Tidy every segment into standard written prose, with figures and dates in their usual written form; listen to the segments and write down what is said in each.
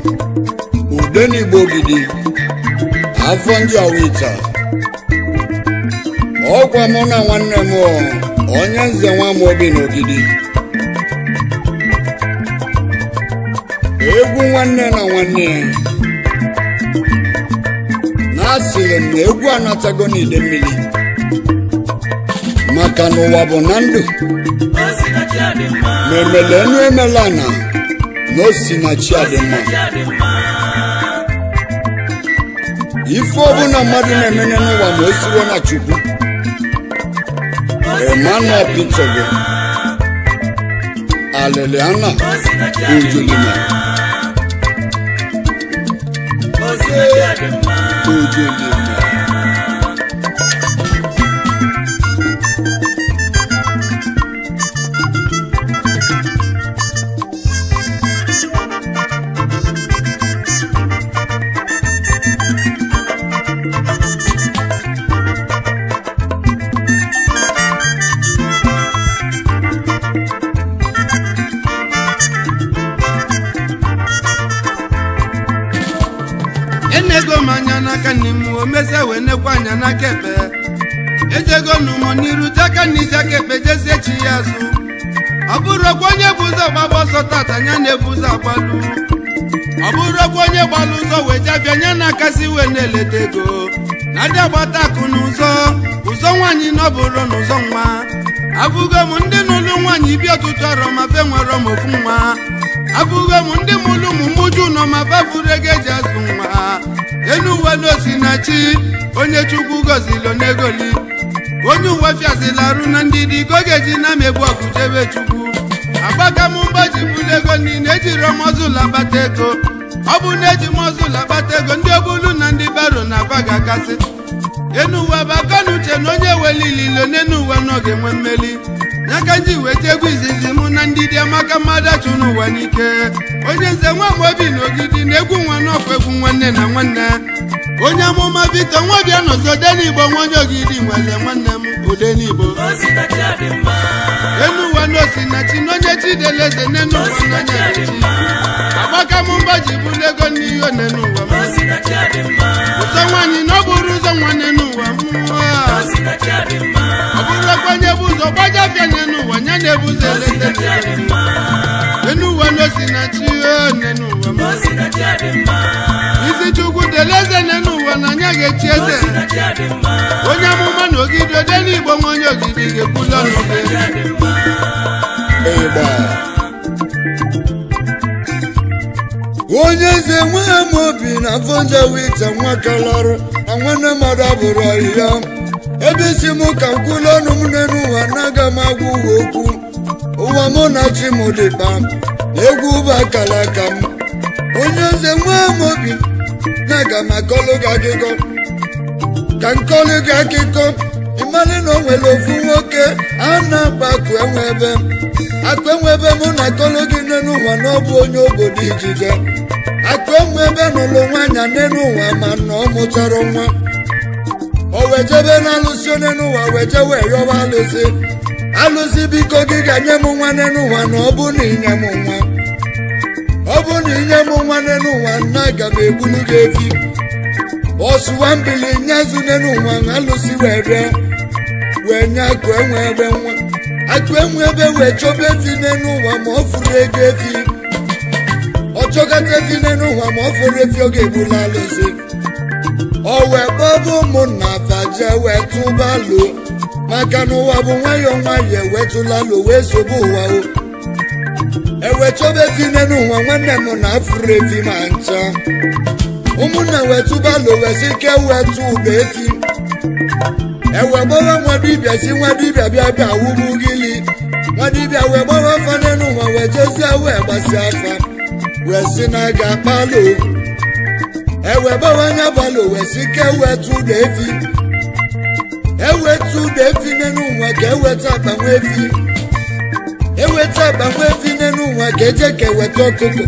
Odenigbo Ogidi afọ ndị Awita ọkwa mụ na nwanne m Onyenze Amobi and Ogidi egwu nwanne na nwanne na-asịrị m na egwu anatago n'ide mmiri maka n'ụwa bụ na ndụ ma emele enu emela na Osinachi Adimma ife ọbụla mmadụ na-emene n'ụwa ma o siwo na Chukwu Emmanuel Pitogo Aleliana Ujulima Enego manyana kanimu omeze wenekwa nyana kepe ejego numo niru jaka ni jakepe jese chiyazu aburo kwenye buza baboso tata nyane buza balu aburo kwenye baluzo wejafya nyana kasi weneletego nadia bata kunuzo uzo nwanyi noburo nuzo nwa avugo mundi nulu nwanyi bi otutoro mafe nwero mofu nwa avugo mundi mulu mumuju no mafe furege jazu nwa enu wano Osinachi onye Chukwu gozilo negoli onye uwe fiazila arụ na ndidi gogeji na megbu ọkụjebe Chukwu agbaka mụmbaji bulego niile ejiro mozula bata ego ọ bụ na eji mozula bata ego ndị obulu na ndị baro na baga kasị enu uwe bakonuche na onye welililo n'enu uwe n'oge nwe mmeli nyaka nji weta egwu izizi mụ na ndidi amaka mmadụ achụ n'ụwa n'ike Onyenze Amobi and Ogidi na egwu nwa n'ọkwa egwu nwanne na nwanne onye amụma Victor nwabịa nọzọ Odenigbo nwanye Ogidi nwere nwanne m Odenigbo enu ụwa na Osinachi na onye Chideleze n'enu ụwa n'anya echi agbaka mụmbaji bulego n'ihe n'enu ụwa m ụzọ nwaanyị na ọ bụrụ ụzọ nwanne n'ụwa ọ bụrụ okwenye bụ ụzọ gbajafịa n'enu ụwa nya na-ebuzo elete enu ụwa na Osinachi n'enu ụwa m isi Chukwu deleze n'enu ụwa na anya ga-echi eze onye amụma na Ogidi Odenigbo nwanye Ogidi ga-ekwula Onyenze Amobi na afọ ndị Awita nwakalọrụ na nwanne mmadụ abụrụ ahịhịa ebe isi m ka m kwụla ọnụ m n'elu ụwa na-aga m agwa uwe okwu ụwa mụ na chi m dịkpa egwu ụba akala aka m Onyenze Amobi na-aga m akọlụ gị akụkọ ka nkọlụ gị akụkọ ịmalị na o nwere ofu nwoke a na-akpa akụ enwebe mụ na akọlụ gị n'elu ụwa na ọ bụ onye obodo Ijide akụ enwebe n'ụlọ nwaanyị n'elu ụwa ma na ọ mụtara nwa o wejebe na alụsị onye n'ụwa wejewe yọba alụsị biko gị ga-nye m nwa n'elu ụwa na ọ bụ na inye m nwa ọ bụ na inye m nwa n'elu ụwa na aga m egbulu gị efi ọsụwa mbili nyezu n'elu ụwa alụsị wee bịa wee nye akụ enwebe nwa akụ enwebe wee chọba efi n'elu ụwa ma ọ fụrụ ego efi ọ chọgata efi n'elu ụwa ma ọ fụrụ efi ọ ga-egbula alụsị o wee kpọba ụmụnna faje wee tụba lo maka na ụwa bụ nwayọọ nwayọọ ewetụla lo wee sobe ụwa o ewe chọba efi n'elu ụwa nwanne m na afụrụ efi ma ncha ụmụnna wee tụba lo wee si ke wee tụ ụba efi ewe gbawa nwa dibịa si nwa dibịa bịa bịa wụbu gili nwa dibịa wee gbawa afa n'elu ụwa wee jezie wee gbasi afa wee si na aga akpalo ewe bawanya balo wee si ke wetu ụda efi ewetu ụda efi n'elu ụwa ka eweta agbanwe efi n'elu ụwa ka eje ka eweta ọkụkọ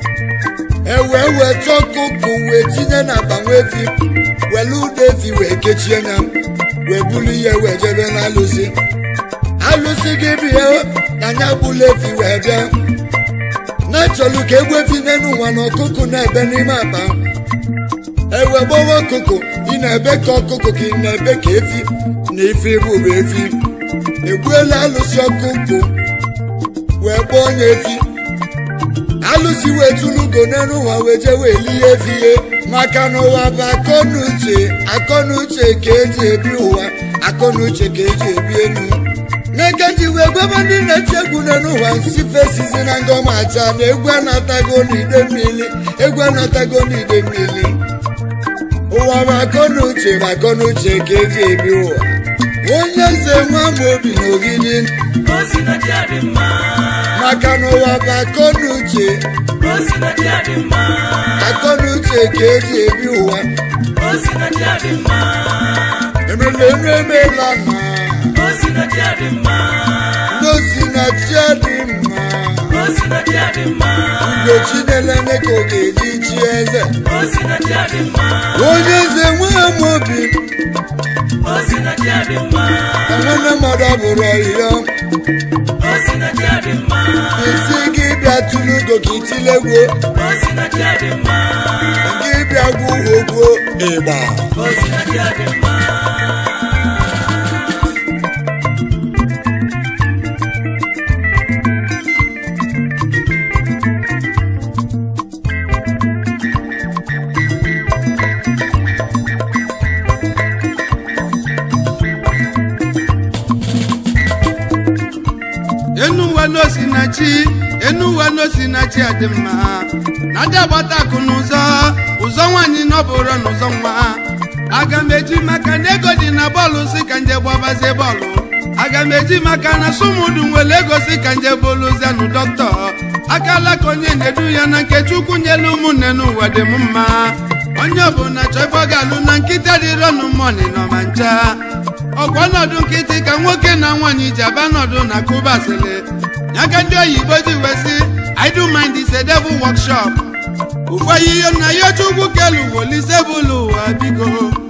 weta ọkụkọ wee tinye na agbanwe efi wele ụda efi wee kechie ya wee bulu ihe wee jebe na alụsị gị bịa na anya bulu efi wee bịa na-achọlụ ka egwefi n'elu ụwa na ọkụkụ na-ebe n'ime akpa ewe gbawa ọkụkụ ị na-ebe ka ọkụkụ ka ị na-ebe ka efi na ife bụ efi egbuela alụsị ọkụkụ wee gbaa onye efi alụsị wee tụlugo n'elu ụwa wee jee wee lie efi ihe maka na ụwa bụ akọnuche ka eji ebi ụwa akọnuche ka eji ebi elu n'eke ji wee gwaba ndị na-eti egwu n'ụwa nsi fesizi na ngọma acha na egwu anatago n'ide mmiri ụwa bụ akọnuche ka eji ebi ụwa Onyenze Amobi na Ogidi maka na ụwa bụ akọnuche ka eji ebi ụwa emela na Osinachi Adimma Chinelene ka ọ ga-eji chi eze Onyenze Amobi nwanne mmadụ abụrụ ọhịa isi gị bịa tụlugo ka itilegwo gị bịa gwa uhogwo ịgba Enuwa n'Osinachi Adimma na-adị agbata akụ ụzọ nwaanyị n'ọbụrụ n'ụzọ nwa aga m eji maka na ego dị na bọọlụ si ka nje gbabazie bọọlụ aga m eji maka na sumudu nwere ego si ka nje boluzianụ dọkịta akala ka onye na-edu ya na nke Chukwu nyelu ụmụnne n'ụwa dị m mma onye ọbụla chọọ ife ọ ga-alụ na nkịta dịrọ n'ụmụnị nọ ma ncha ọkwa ọnọdụ nkịtị ka nwoke na nwaanyị ji aba nọdụ na kubasịlị yaga ndị oyibo ji wesi I do mind is a devil workshop ụfọyiyo na ya Chukwu kelu olise bụlụ ụwa biko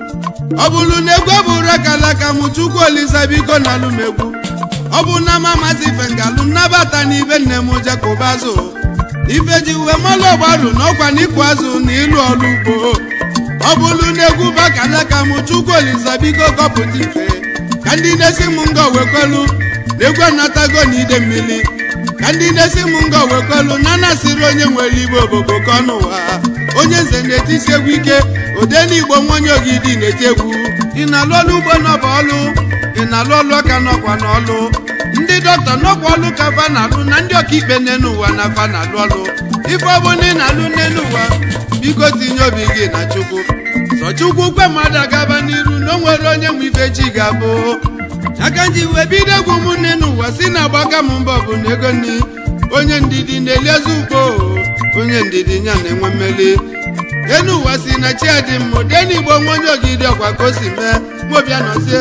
ọ bụrụ na egwu bụrụ akalaka m Chukwu olise biko na alụmegwu ọ bụ na mamazi fengalụ nnabata n'ibe nne m jekụbazụ ife ji uwe mmalụ ọgbarụ n'ọkwa n'ịkụ azụ na ịlụ ọrụ ugbo ọ bụrụ na egwu bakalaka m Chukwu olise biko kọpụta ife ka ndị na-esi m ngọ wekwelu egwu anatago n'ide mmiri ka ndị na-esi m ngọ wekwelu na nasịrị onye nwere igbo obobo ka ọnụwa Onyenze na-etisi egwu ike Odenigbo nwanye Ogidi na-eti egwu ị na-alụ ọlụ ugbo n'ọba ọlụ ị na-alụ ọlụ ọka n'ọkwa n'ọlụ ndị dọkịta n'ọkwa ọlụ ka fa na-alụ na ndị ọkaikpe n'enu ụwa na fa na-alụ ọlụ ife ọ bụ na ị na-alụ n'enu ụwa biko tinye obi gị na Chukwu sọ Chukwu kwe mmadụ agaba n'iru na o nwere onye nwe ife chi ga-abụ aka nji wee bido egwu ụmụnne n'ụwa si na agbaka m mbọ bụ na ego nni onye ndidi na-eliezi ugbo onye ndidi nya na-enwe mmeli enu ụwa si na chi Adimma Odenigbo nwanye Ogidi ọkwa ka o si mee mobịa nọzie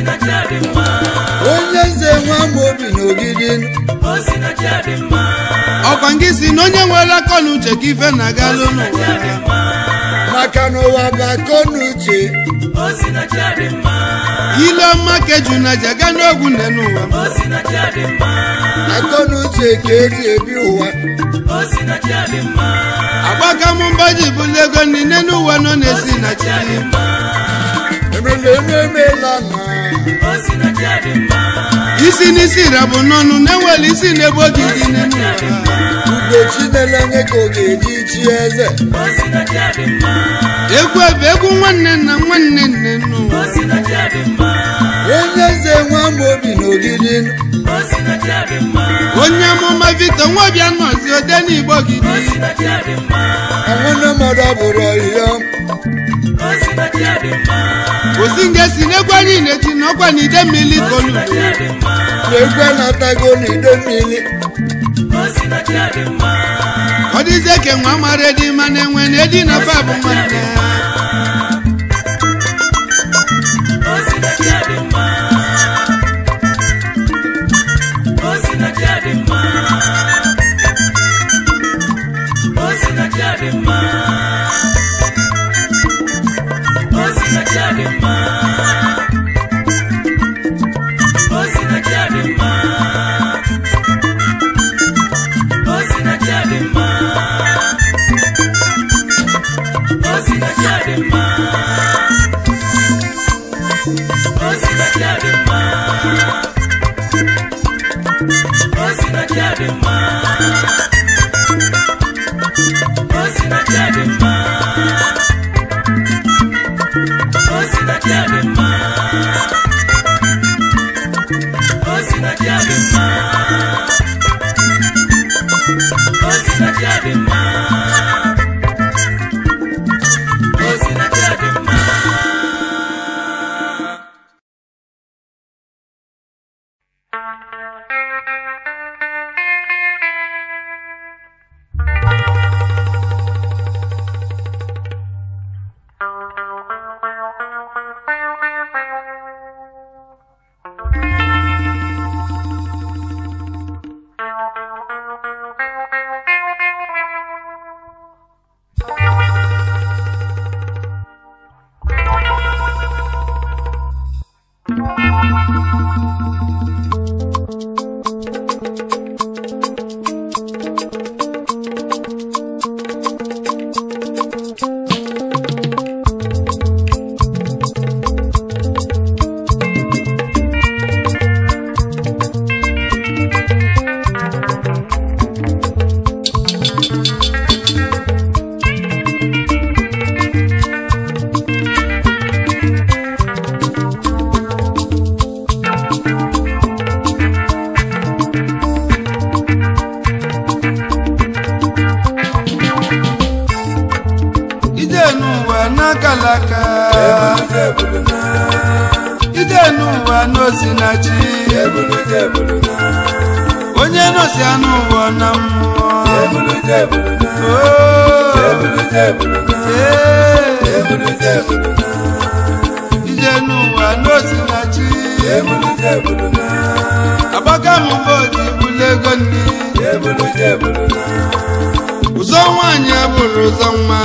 Onyenze Amobi na Ogidi ọkwa ngị si na onye nwere akọnuche ka ife na-agalụ n'ụwa maka na ụwa bụ akọnuche ile ọma keju na jaga n'ogwu nne n'ụwa akọnuche ka eji ebi ụwa agbaka m mbọ ji bụlụ ego niile n'ụwa nọ na-esi na chi emela na isi n'isi rabụ n'ọnụ na-enwere isi na-ebe Ogidi n'ụwa Chinelene ka ọ ga-eji chi eze egwu ebe egwu nwanne na nwanne nne n'ụwa Onyenze Amobi na Ogidi onye amụma Victor Nwabia nọzi Odenigbo Ogidi nwanne mmadụ abụrụ ọhịa osi ngesi n'egwu anyị na-eti n'ọkwa n'ide mmiri kolu na-egwu anatago n'ide mmiri ọ dịzie ke nwa mara dị ma na-enwe na edi na fa bụ nwanne Osinachi Adimma Adimma, Osinachi Adimma, Osinachi Adimma, Osinachi Adimma, Osinachi Adimma. Osinachi onye nosi anu wona mmụọ ije n'ụwa n'Osinachi agbaka mụbọdị bulego nni ụzọ nwanyị abụrụ ụzọ nwa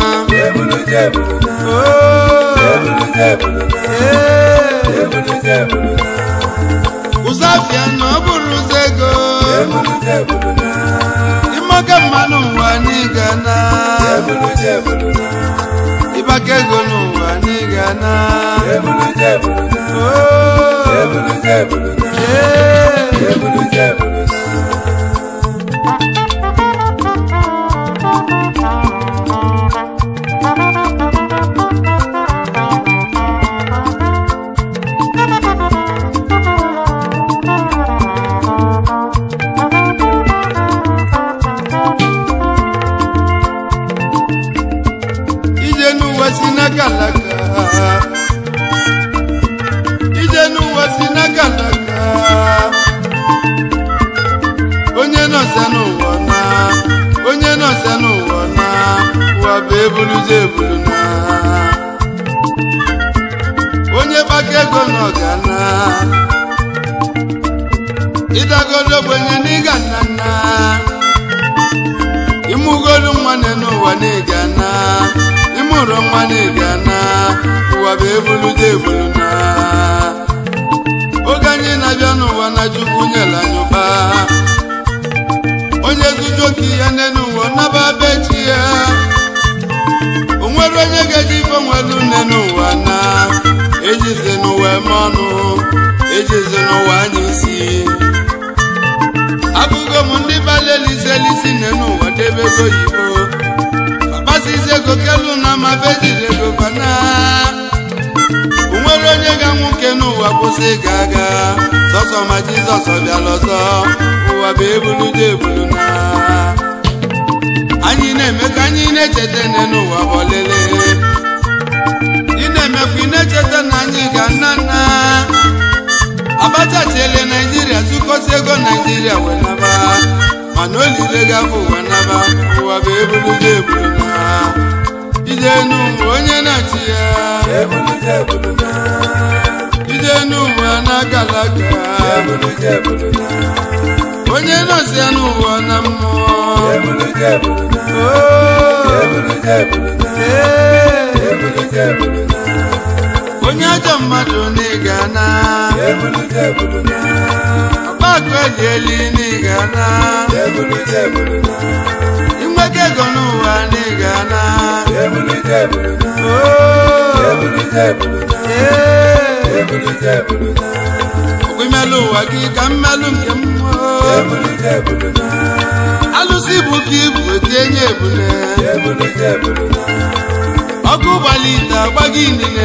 Uzafia no buru zego Imoga manu wanigana Ibakego no wanigana Onye no senu wana wa bebuluze buluna onye bakego no gana idagodo gwenye ni ganana imugolu mwane no wane gana imuro mwane gana wa bebuluze buluna oganye na bianu wana jukunyela nyoba onye zujoki ya nenu wona babechi ya onwere onye gaji ifo nwelu nenu wana ejize n'uwe mọnụ ejize n'uwe anyisi abụgo m ndị balelisi nenu wadebego yibo babasize gokelu na mafejile gokwana onwere onye ga nwoke n'ụwa kwụsị gaga sọsọ ma Jizọs bịa lọzọ ụwa bụ ebulude ebuluna anyị na-eme ka anyị na-echeta n'ụwa bọlele ị na-emekwa ị na-echeta na anyị ga nna Abacha chele Nigeria sụkọsi ego Nigeria wenaba mana olile gafụ wenaba ụwa bụ ebulude ebuluna ije n'ụwa onye na-achị ya ebulude ebuluna ije n'ụwa na-agalaga ebulude ebuluna onye nọsi n'ụwa na mmụọ ebulude ebuluna ebulude ebuluna ebulude ebuluna onye ajọ mmadụ n'ịga na ebulude ebuluna ọgbakọ eli n'ịga na ebulude ebuluna inweke ego n'ụwa n'ịga na ebulude ebuluna ebulude ebuluna ebulude ebuluna ogwimelu ụwa gị ka mmelụ nke mmụọ ebulude ebuluna alụsị bụ ka ibu etinye ebune ọkụ gbalite agbaghị inine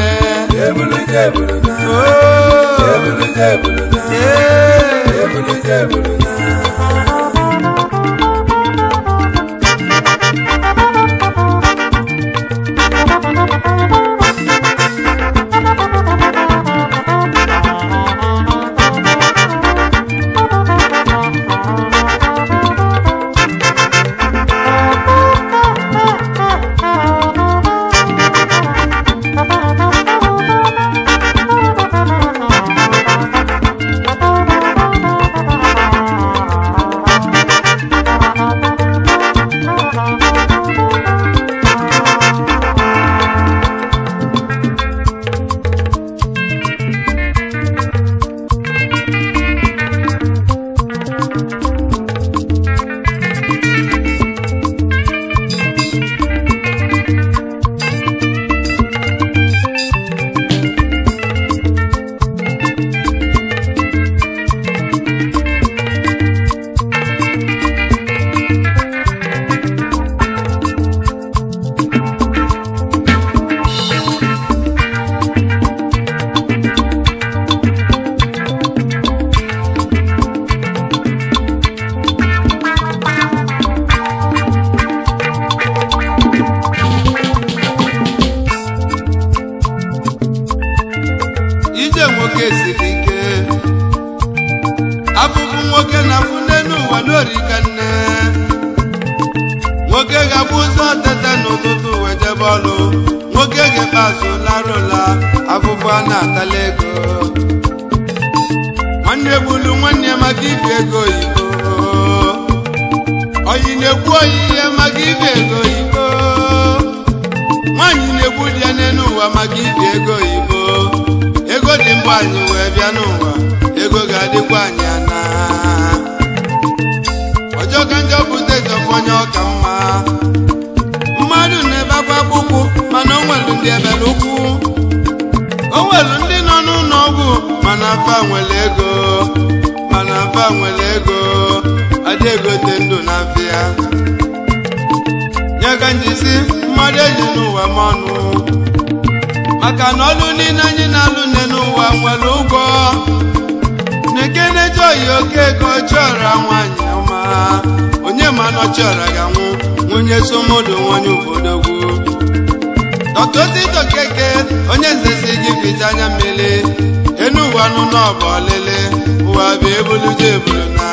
Onyenze si gị ficha anya mmiri enu ụwa nụ n'ọbụ ọlele ụwa bụ ebulu na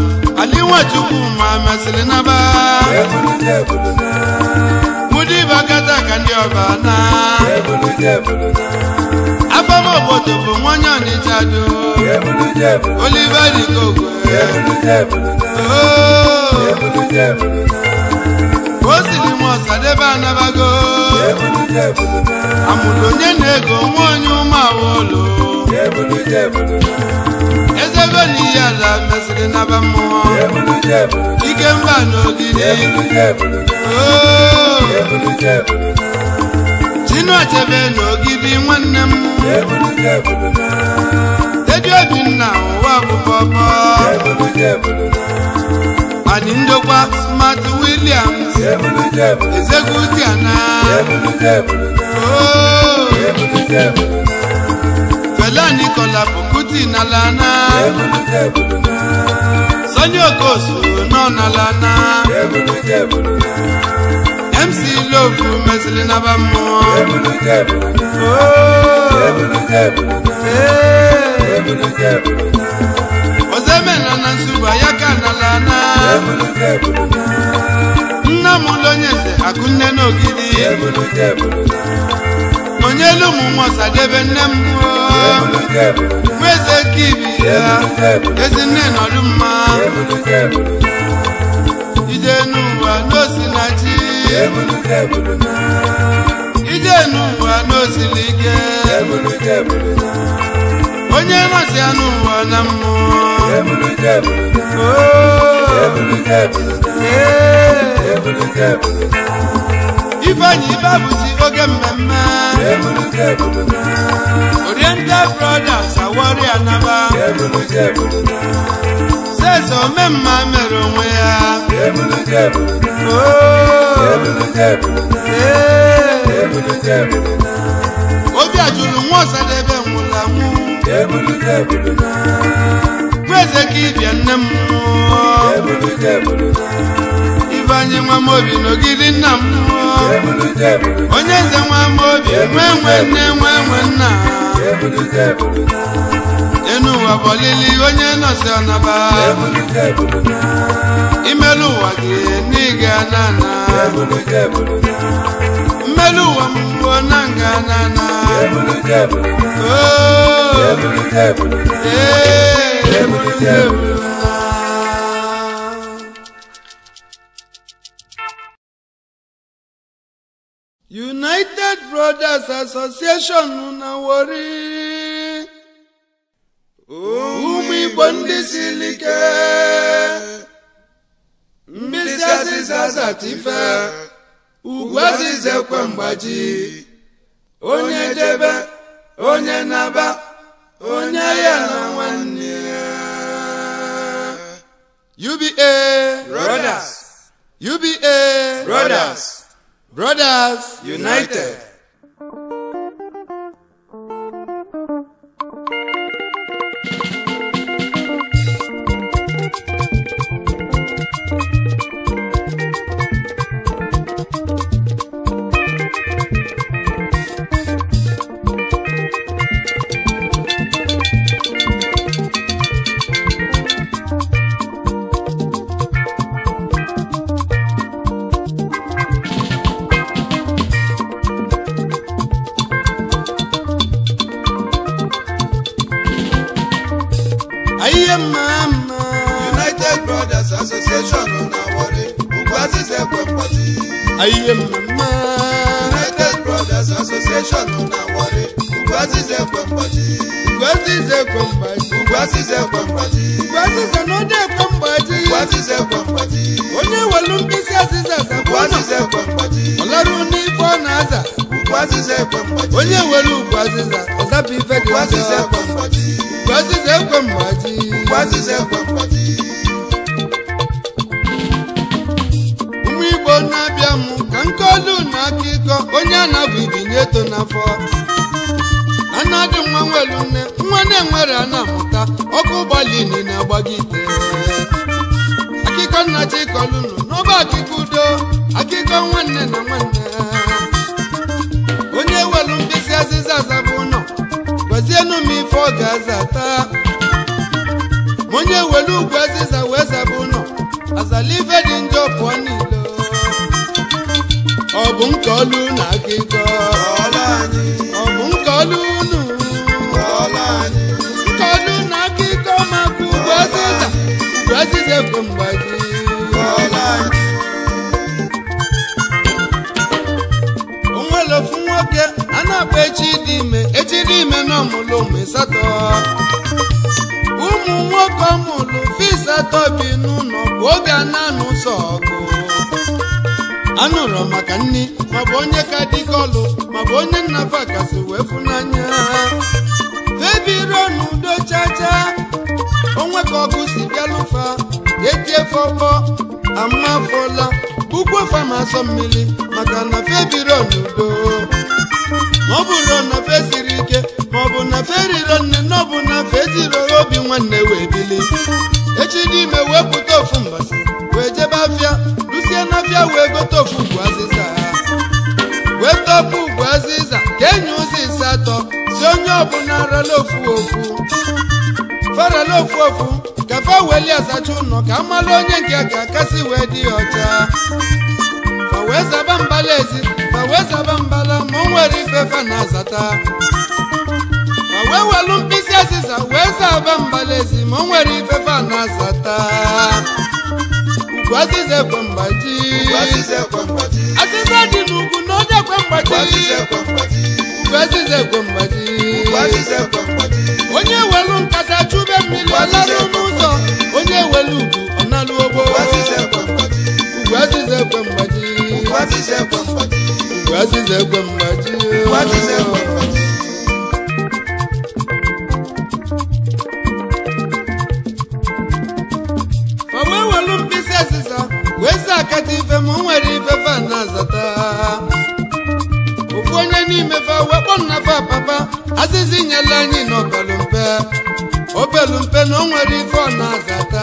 Ali Nwachukwu ma mesịrị naba mụdị bakata ka ndị ọba na afam obodo bụ nwanyị Ọnịcha do Oliver Dikogwe Osili Mọsadebe anabago amụrụ onye na-ego nwa onye ụmụawolo ezego n'ihe ala mesịrị naba mmụọ ike mba n'Ogidi Chinụachebe n'Ogidi nwanne m Edi Obinna ụwa bụ pọpọ Ani ndokwa Smart Williams Ezegutiana Fela Nicola Pukuti Nalana Sonny Okosu no Nalana MC Love Meslina Bamo Ozemena Nansuba Yaka Nalana Onyeze akunne n'Ogidi Onyelu Mumosadebe nnem Mweze kibi ya Ezinne n'Odumma Ijenuwa n'Osinachi Ijenuwa n'Osilike Onye nọsi anụwa na mmụọ Ifeanyi Ibabuchi oge mmemme Oriental Brothers Awori Anaba Omeze omemma mere onwe ya obi ajụrụ nwa Ọsadebe nwụla nwụ kweze ka ịbịa nne m Ifeanyị nwa Amobi n'Ogidi nna m Onyenze nwa Amobi nwe nne nwe nna enu ụwa bọlili onye nọsi ọnaba imelu ụwa gị n'ịga nana mmelu ụwa mbụ na nga nana United Brothers Association na Warri ụmụ Igbo ndị siri ike mgbisi azịza zatife ugwu azịza ekwe mgbaji onye debe onye naba onye ya na nwanne ya UBA Brothers United. United Brothers Association na Warri Ugwazize Kwempati. United Brothers Association na Warri Ugwazize Kwempati. Ugwazize no de Kwempati. Onye welu mkpịsị azịza Kwempati. Olaru n'ifo na aza. Kwempati. Onye welu Ugwaziza ọzapụ ife dị Kwempati. ụmụ Igbo na-abịa mụ ka nkolu na akụkọ onye anabụ ibinye eto n'afọ anadị nwa nwelu nne nwa na-enwere a na-amụta ọkụ gbalini na-agbagide akụkọ nna chikọlụnụ n'ọba akụkọ udo akụkọ nwanne na nwanne onye welu mkpịsị azịza azabụ ụlọ gwazienụ m ife ọ ga-aza taa onye welu ugwu azịza wee zaba ụlọ azala ife dị njọ pụọ niile ọ bụ nke olu na akụkọ ọ bụ nke olu unu nke olu na akụkọ maka ugwu azịza ekwe mgbaji o nwere ofu nwoke a na-akpa echi dị ime na ọmụlụ ụmụ ịsatọ ụmụ nwoke ọmụlụ fisatọ bi n'ụlọ bụ oge a na-anụ ụsọ ọgụ anụrụ maka nni maọbụ onye ka dịkọlụ maọbụ onye nnafa kasị wee fụnanya febiro n'udo chacha onwe ka ọgụ si bịalụfa etie fọkpọ amafola ugwu fama asọ mmiri maka na febiro n'udo ma ọ bụrụ na fe siri ike maọbụ na fe riro nne na ọ bụ na fe jiri obi nwanne wee bili echi dị ime wee pụta ofu mbasi wee jebe afịa lusie n'afịa wee gote ofu ugwu azịza wee tọpụ ugwu azịza ka enyi ụzọ ịsatọ si onye ọbụla arala ofu farala ofu ka fa weli azacha ụlọ ka amalụ onye nke ka akasị wee dị ọcha fa wee zaba mbala ezi fa wee zaba mbala ma o nwere ife fa na-azata fa wee welu mkpịsị azịza wee zaba mbala ezi ma o nwere ife fa na-azata ugwu azịza ekwe mgbaji azịza dị n'ugwu na onye ekwe mgbaji ugwu azịza ekwe mgbaji onye welu nkata chube mmiri ọlarụ n'ụzọ onye welu ugwu ọ nalụ ogbo ugwu azịza ekwe mgbaji weza akata ife ma nwere ife fa na-azata ofu onye n'ime fa wekpọ nna fa papa azịzi nyela anyị n'obelumpe obelumpe na o nwere ife ọ na-azata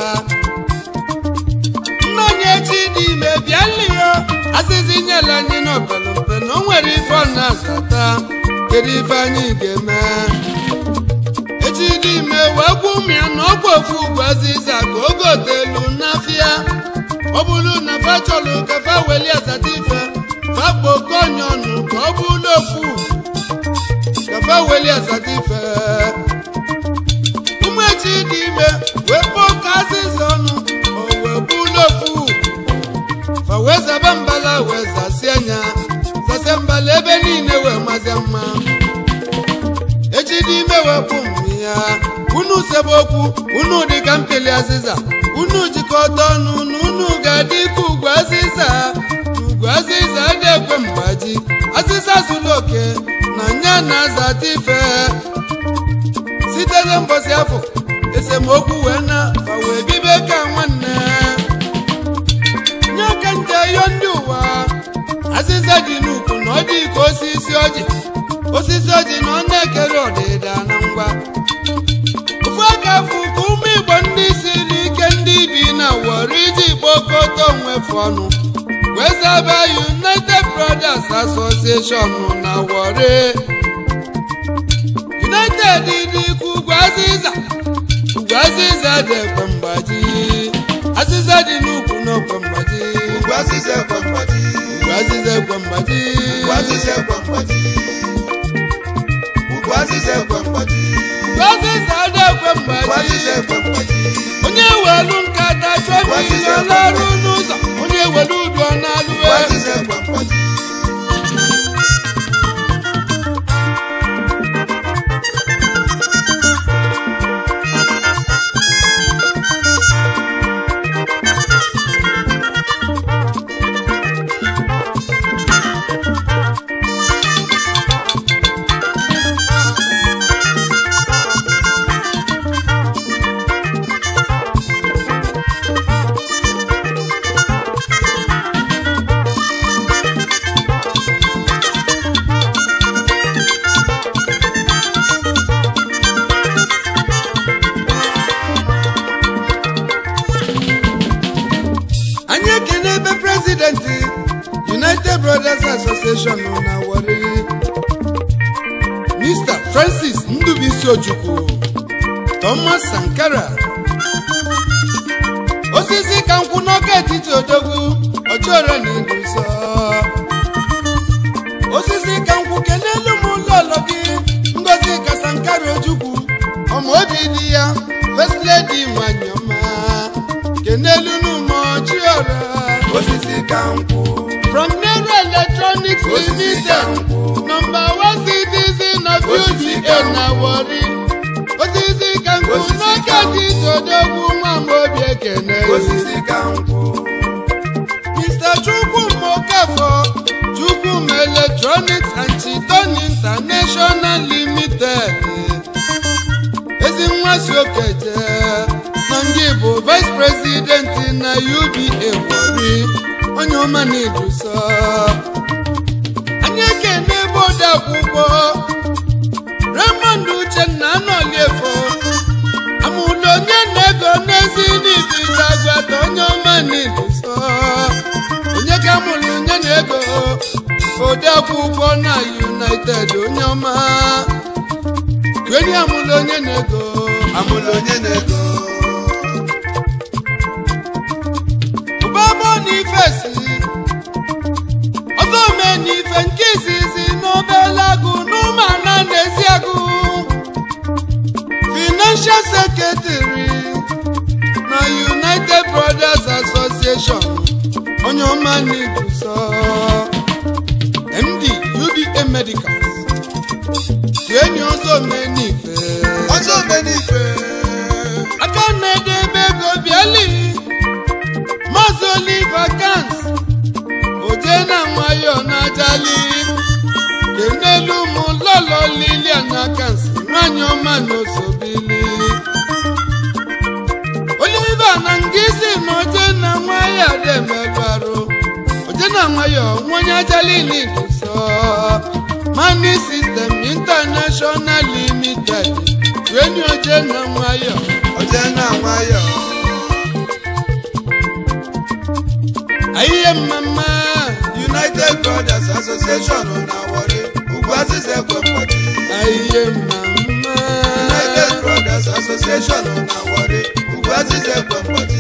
nna onye chi dị ime bịali ya azịzi nyela anyị n'obelumpe na o nwere ife ọ na-azata kedu ife anyị ga-eme echi dị ime wee gwa ụmụ ya na ọgwụ ofu ugwu azịza ka oge otelu n'afịa ọ bụrụ na fa chọrọ ka fa weli azata ife fa kpoko onye ọnụ ka ọ bụrụ ofu ka fa weli azata ife ụmụ echi dị ime wee kpoko azịza ọnụ o wee bụrụ ofu fa wee zaba mbala wee zasi anya zase mbala ebe niile wee mazie mma echi dị ime wee bụ ụmụ ya unu sebe okwu unu dị ka mpeli azịza unu jikọta ọnụ na unu ga-adị ka ugwu azịza ugwu azịza dị ekwe mgbaji azịza zuru oke na nya na-azata ife site na mbọsị afọ esemokwu wee na fa wee bibe ka nwanne nye ka nje yo ndị ụwa azịza dị n'ukwu na ọ dị ka osisi ọjị na ọ na-ekere ọdịda na ngwa ofu aka afụ ka ụmụ Igbo ndị siri ike ndị bi na Warri iji kpokọta onwefu ọnụ wee zaba United Brothers Association na Warri United dị ka ugwu azịza dị ekwe mgbaji azịza dị n'ukwu na okwe mgbaji ugwu azịza ekwe mgbaji ugwu azịza ekwe mgbaji ugwu azịza ekwe mgbaji ugwu azịza ekwe mgbaji azịza dị ekwe ugwu azịza ekwe mgbaji onye welu nkata chọbi ihe n'ọrụ n'ụzọ onye welu udu ọ na-alụ ugwu azịza ekwe mgbaji United Brothers Association na Warri Mr. Francis Ndubisi Ojukwu Thomas Sankara osisi ka nkwụ n'ọka etiti odogwu ọchọrọ na iduso osisi ka nkwụ kenelu m ụlọọlọ gị Ngozi ka Sankara Ojukwu ọma obi dị ya First Lady nwanyị ọma kenelu n'ụmụ ọchịọra osisi ka nkwụ from Nero Electronics Limited, number 1 citizen of UGA na Warri. Osisi ka nkwụ n'oke dị odogwu nwa Amobi ekene. osisi ka nkwụ Mr. Chukwuma Okafọ, Chukwuma Electronics and Chiton International Limited. Ezi nwa si okeje na ndị bụ Vice President na UBA Warri. Onye ọma na-edusa anyị ekene ebe ode akwụkwọ Raymond Uchenna Anọliefo amụlụ onye na-ego n'ezi n'ibita gwata onye ọma na-edusa onye ka amụlụ onye na-ego ode akwụkwọ na United onye ọma kwenye amụlụ onye na-ego amụlụ onye na-ego ụbaba n'ifesi ọzọ mee n'ife nke izizi n'obele agụ n'ụmụana n'ezi agụ Financial Secretary na United Brothers Association onye ọma n'iduso MD UBA Medicals enyi ọzọ mee n'ife aka na-edebe ego bịali Maazị Oliver Kans oje na nwayọ na ajali kenelu m lọlọ Lilian Kans nwanyị ọma n'osobili Oliver na ngisi na oje na nwayọ ya de mebaro ojena nwayo nwonya jalini so Money System International Limited when ojena nwayo aye mama United Brothers Association na wore ugwazi ze kwapati aye mama United Brothers Association na wore ugwazi ze kwapati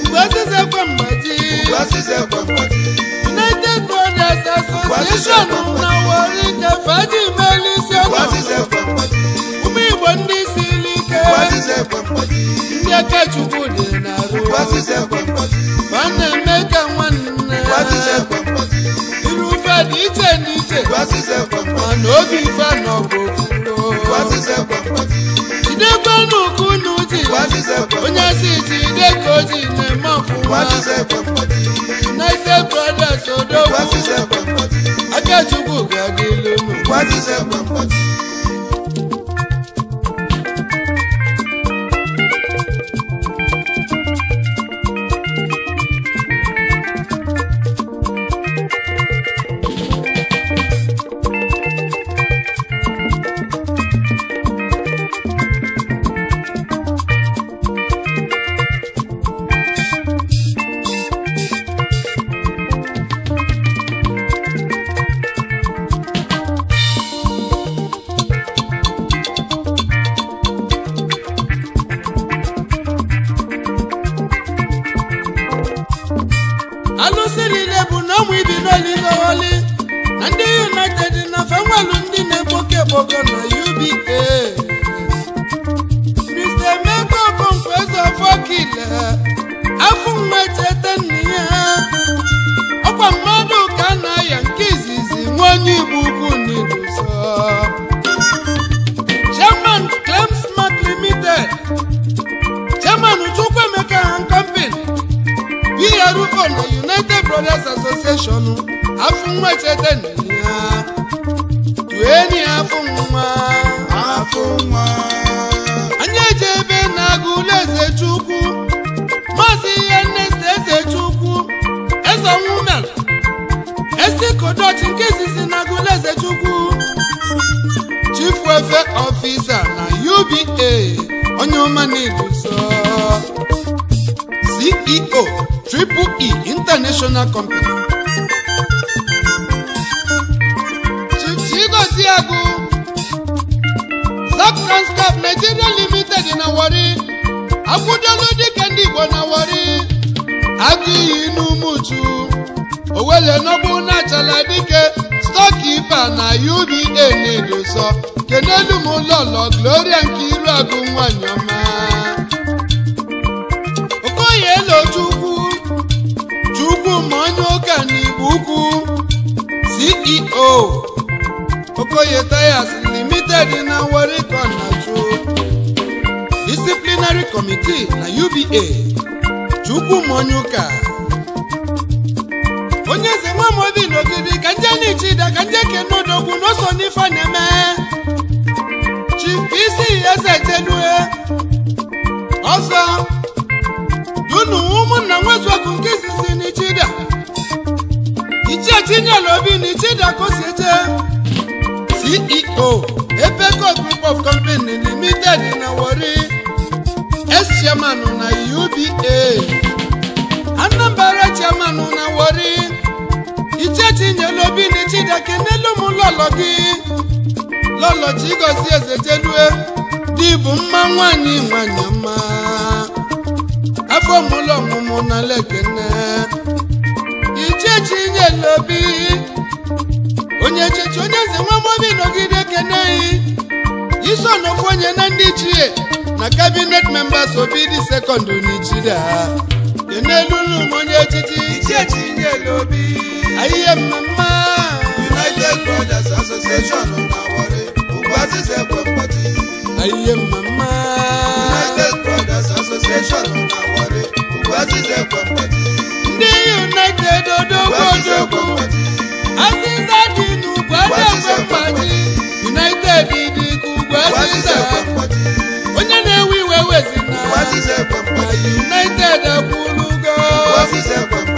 United Brothers Association na wore jafaji melisi ugwazi ze kwapati umi bondi silike ugwazi ze kwapati ya kachukwu de na ru ugwazi ze kwapati bana meka nwanne ugwazi ze kwapati irufa diche niche ugwazi ze kwapati anobi fa no bofuro ugwazi ze kwapati idegwanu kunuji ugwazi ze kwapati onyasi jide koji ne mafuwa ugwazi ze kwapati United Brothers odo ugwazi ze kwapati akachukwu gagilumu ugwazi ze kwapati United Brothers Association afunwa chetenia tueni afunwa anyejebe na guleze chukwu mazi yenese chukwu ezo nwumel esikodochi nkesisi na guleze chukwu chief welfare officer na UBA onyoma niduso CEO Triple E International Company. Chigoziagu Zak Transcorp Nigeria Limited in Awari Abudolo di Kendigo na Awari Agi inu muchu Owele nobu na chaladike Stockkeeper na UBA nedoso Kenelu mulolo Gloria Nkiru agunwa nyoma Okoye lochukwu Monyoka Nibuku CEO Okoye Tires Limited in Awari Konacho Disciplinary Committee na UBA Chukwu Monyoka Onyeze Amobi and Ogidi Kanjani Chida Kanjeke Nodogu Noso Nifa Neme Chief PC Ezetenue Also Dunu umu na mwezwa kungisi sini chida Ichia chinya lobi ni chida kosete CEO Epeco Group of Company Limited in Awari S-Chairman na UBA Anambra Chairman na Awari Ichia chinya lobi ni chida kenelu mu lologi Lolo chigozi ezetelue Dibu mma nwani nwanyama Afomulo mumu na lekene Ichechi nye lobi Onyechechi Onyeze Amobi and Ogidi kenei Iso no fonye na ndichie Na cabinet members Obidi second unichida Yenelulu Onyechechi Ichechi nye lobi Aye mama United Brothers Association na wore ugwazi ze kwapati Aye mama United Brothers Association na wore ugwazi ze kwapati Ndi United Odogo Aziza dinu gwaze kwapati United di kugwazi ze kwapati Onye na-ewi wewezi na ugwazi ze kwapati United akulugo ugwazi ze kwapati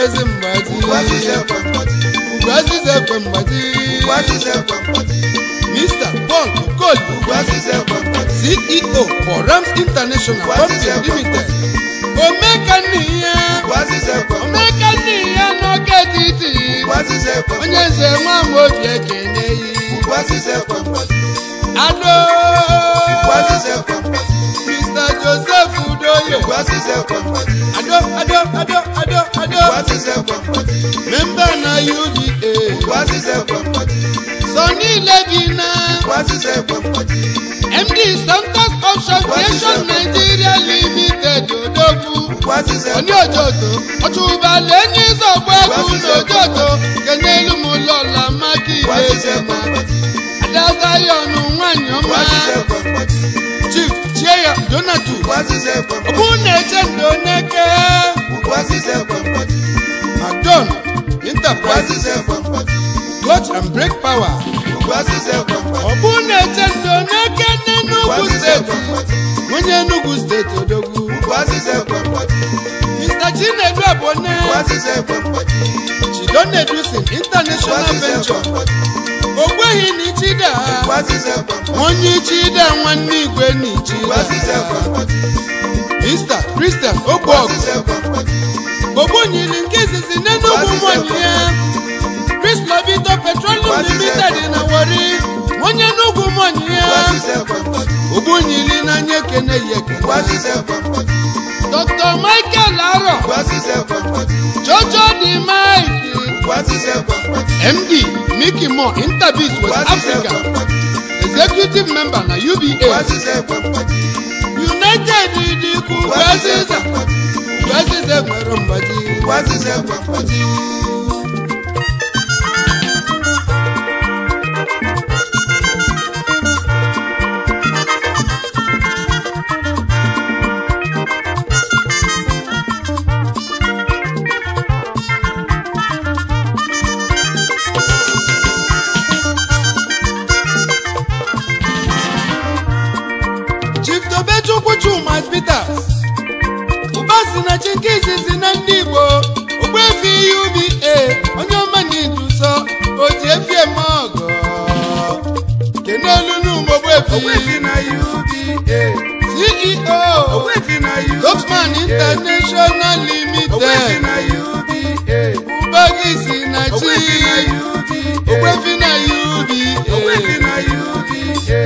ezi mgbaji ugwazize ekwe mgbaji Mr. Paul Okoli CEO for Rams International Company Limited Omekaniya n'oge titi Onyenze Amobi ekene yi Ado Mr. Joseph Udoye Ado Member na UDA Sonny Levina MD Santos Offshore Creation Nigeria Limited Odogwu Oni Ojoto Otubale Nizogbeku n'Ojoto Kenelu Mulola Maki Lezema Adazayonu Nwanyoma Chief Chieya Donatu Obuneche Ndoneke Adon Enterprise Clutch and Brake Power Obuneche Ndoneke n'Enugu State Onye Enugu State Odogwu Mr. Chinedu Abone Chidonedusin International Venture Ogwehi Nichida Onye Chida Nwanne Igwe Nichida Mr. Christian Obog Obonyili nke izizi n'Enugu Monye Chris Lobito Petroleum Limited na Warri Onye Enugu Monye Obonyili na Nyekene Yeke Dr. Michael Aro Jojo Di Mike MD Mickey Moore Interbiz West Africa Executive Member na UBA United Idiku Wazize Mwerombaji Osinachi nk'izizi na ndị Igbo Ogbefi UBA onye ọma n'iduso oji efi eme ọgọ Kenelu n'ụmụ Ogbefi na UBA CEO Dotman International Limited Ubagi Osinachi Ogbefi na UBA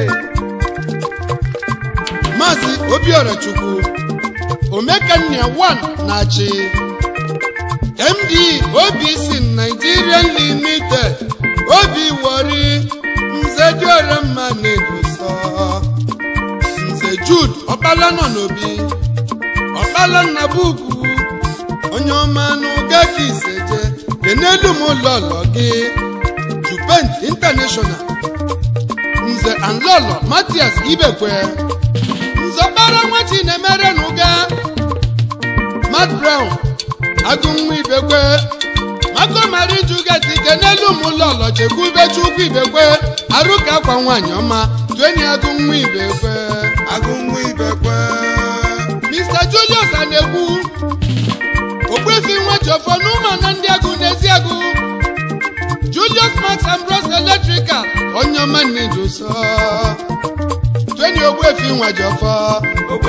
Mazi Obiora Chukwu Omekania 1 Nachi MD OBC Nigerian Limited Obi Wari Nze Diora Manebuso Nze Jude Opala Nonobi Opala Nabuku Onyomanu Gaki Seje Kenelu Mulologi Jupent International Nze Anlolo Matthias Ibekwe Nzobara Nwachi Nemere Nuga Matt Brown Agummu Ibekwe Mako Mari Jugeti Kenelu Mulolo Chekube Chukwu Ibekwe Aruka kwa nwanyi ọma Tweni Agummu Ibekwe Mr. Julius Anegbu Ogbefi Nwachofo Numa na ndị agụ n'ezi agụ Julius Max Ambrose Electrical Onyoma Niduso Tweni Ogbefi Nwachofo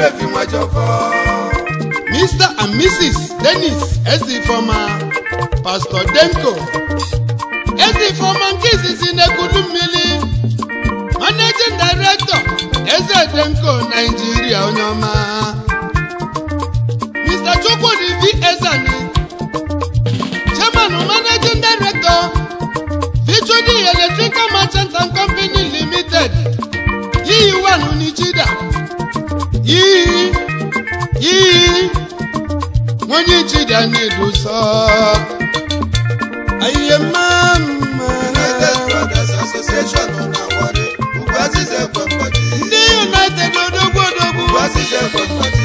Mr. and Mrs. Dennis Ezifoma Pastor Denko Ezifoma Nkizizi Nekudu Mmili Managing Director Eze Denko Nigeria Onyoma Mr. Chukwudi V. Ezani Chairman Managing Director Vichudi Electrical Merchant and Company Limited Yiwan Unichida Mwenye Chida Niduso Aye mama Brothers Association on Awari Ubazize Kwambati Ndi United Odogwodogu Ubazize Kwambati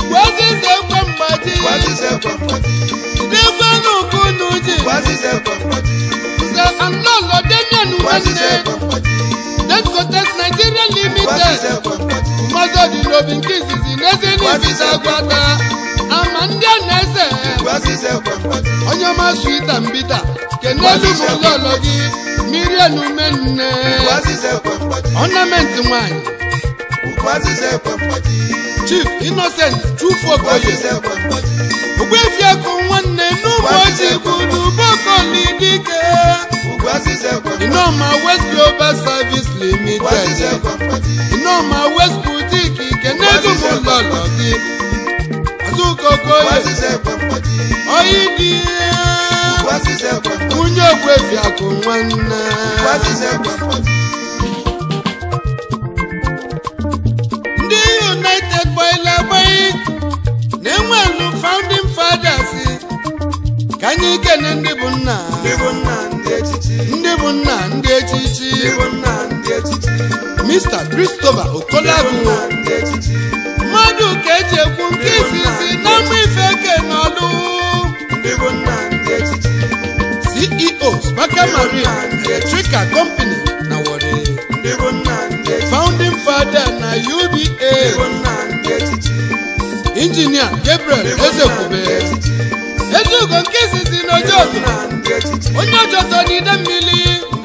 Ndegwanu Kunuji Ubazize Kwambati Nze Anlolo Demian Wende Denkotes Nigeria Limited Mazo di Lobin Kizizi Nezeni Visa Gwata Ama ma ndị a na-eze onye ọma sweet and bitter kenelu ụlọlọ gị Miriam Umenne ornament nwanyị Chief Innocent Chufuokoye Ogbefiakụ nwanne n'ụbọchị kwuru bokoli dike Inoma West Global Service Limited Inoma West Boutique kenelu ụlọlọ gị Azukokoye Oyidi Munye Ogbefiakụ nwanne ndị United Boiler Boy na-enwelu founding fathers ka anyị kene ndị bụ nna ndị echichi Mr. Christopher Okolabu mmadụ ka eji ekwu nke izizi na mma ife ke n'ọlụ CEO Spaka Marine Electrical Company na Warri founding father na UBA Engineer Gabriel Ezekwube Ezugo nke izizi n'Ojoto onye Ojoto n'ide mmiri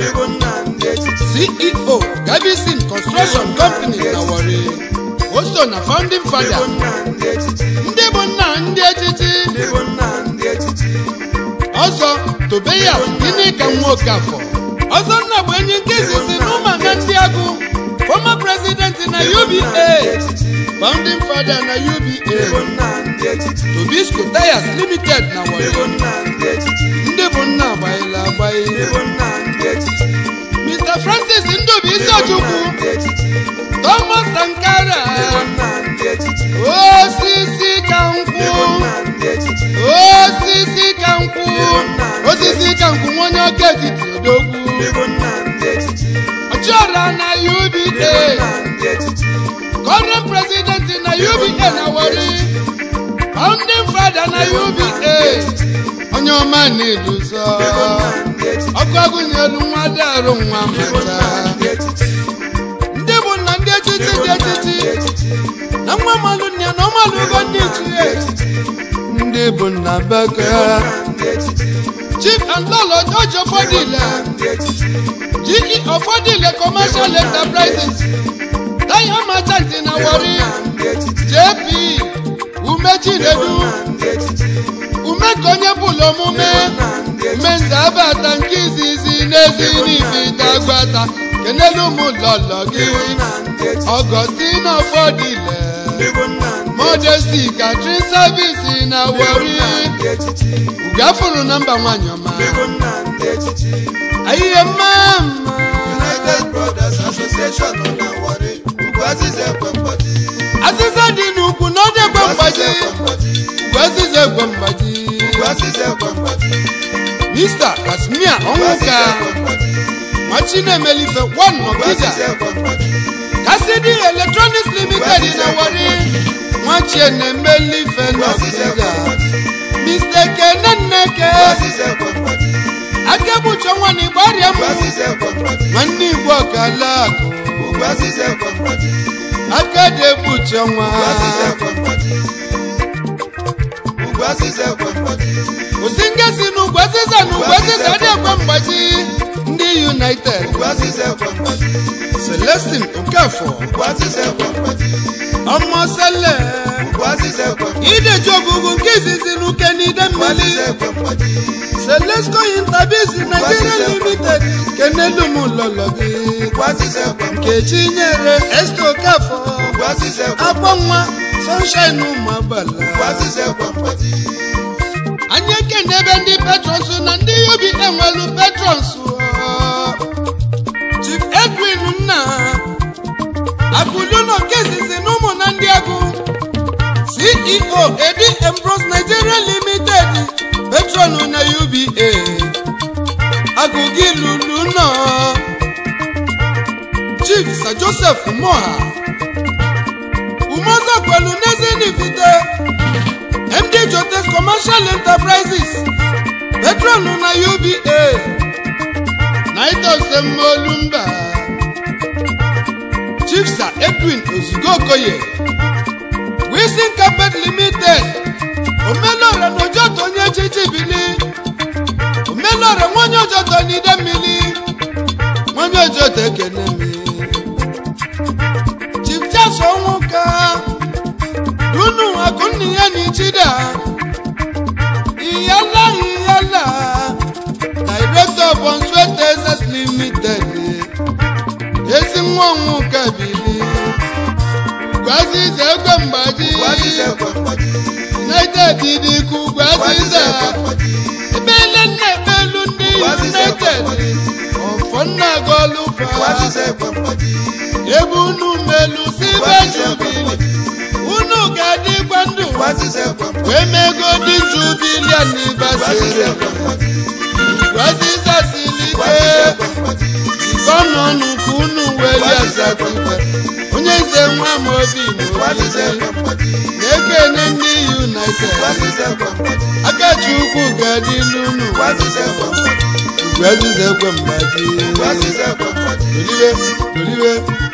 CEO Gabisin Construction Company na Warri also na founding father ndị bụ nna ndị echichi ọzọ Tobias gịnị ka nwoke afọ ọzọ nna bụ enyi nke izizi n'ụmụaka ndị agụ former president na UBA founding father na UBA Tobisco Tires Limited na Warri ndị bụ nna agbaghịla agbaghị Mr. Francis Ndubuisi Ojukwu Thomas Sankara osisi ka nkwụ onye ọka etiti odogwu ọchịọra na UBA current president na UBA na Warri founding father na UBA onye ọma na-eduzo ọkụ agụnyelu nwa dị arụ nwa mata ndị bụ nna ndị echichi dị echichi na nwa malụ nne na ọmalụ ugo ndị ichie ndị bụ nna baka Chief and Lolo George Ofodile GE Ofodile Commercial Enterprises Daya Merchant na Warri JP Umechinedu Umekonye bụlụ omume Menza abata nke izizi n'ezi n'ifi dagwata kenelu ụmụlọlọ gị Augustine Ofodile Modesty Catering Service na Warri Ugafuru namba nwanyị ọma ayiye mama United Brothers Association na Warri Aziza dị n'ukwu na ọdịgwe mgbaji Ugwazize egwe mgbaji Mr. Kasmia Onwuka Machinemelife one Ogidi Kasidi Electronics Limited na Warri Machinemelife n'Ogidi Mr. Kenenneke Akebucho nwani gbaria mụ nwanne Igbo ọkala akụ Akadebucho nwa Osingesi n'Ugwaziza n'Ugwaziza dị ekwe mgbaji ndị United Celestine Okafọ ọmọ sẹlẹ̀ Ideji ogugu nke izizi n'uke n'ide mmiri Celesco Interbizi Nigerian Limited kenelu ụlọlọ gị Nkechi nyere Esther Okafọ akpọ nwa Sunshine ụmụ agbala anyị ekene ebe ndị patrons na ndị UBA nwelu patrons Chief Edwin nna Akuluno kezizi n'ụmụ na ndị agụ CEO Edi Ambrose Nigeria Limited patron na UBA Agụgị lulu nọ Chief Sir Joseph Moha Umozo kwelu n'ezi n'ifite MD Jotes Commercial Enterprises patron na UBA Naito Semolumba Chief Sir Edwin Ozugokoye Wilson Carpet Limited omelore n'ojoto onye chichi bili omelore nwonye ojoto n'ide mmiri nwonye ojoto ekene mi chifchaso nwoke unu akụnni ya n'ichida iyala director of Bonswe Texas Limited ezi nwa nwoke bili gwazize ekwe mgbaji United diku gwazize ebele nne ebelu ndị United ọfọnna golufa ebu unu melu sibe jubili unu ga-adịkwa ndụ wee mego dị jubilian n'ibasire gwazize silike gọnọnụ ka unu weli azakwe Onyenze Amobi na-ekene ndị United akachi ukwu ga-adị n'unu gwazize ekwe mgbaji olive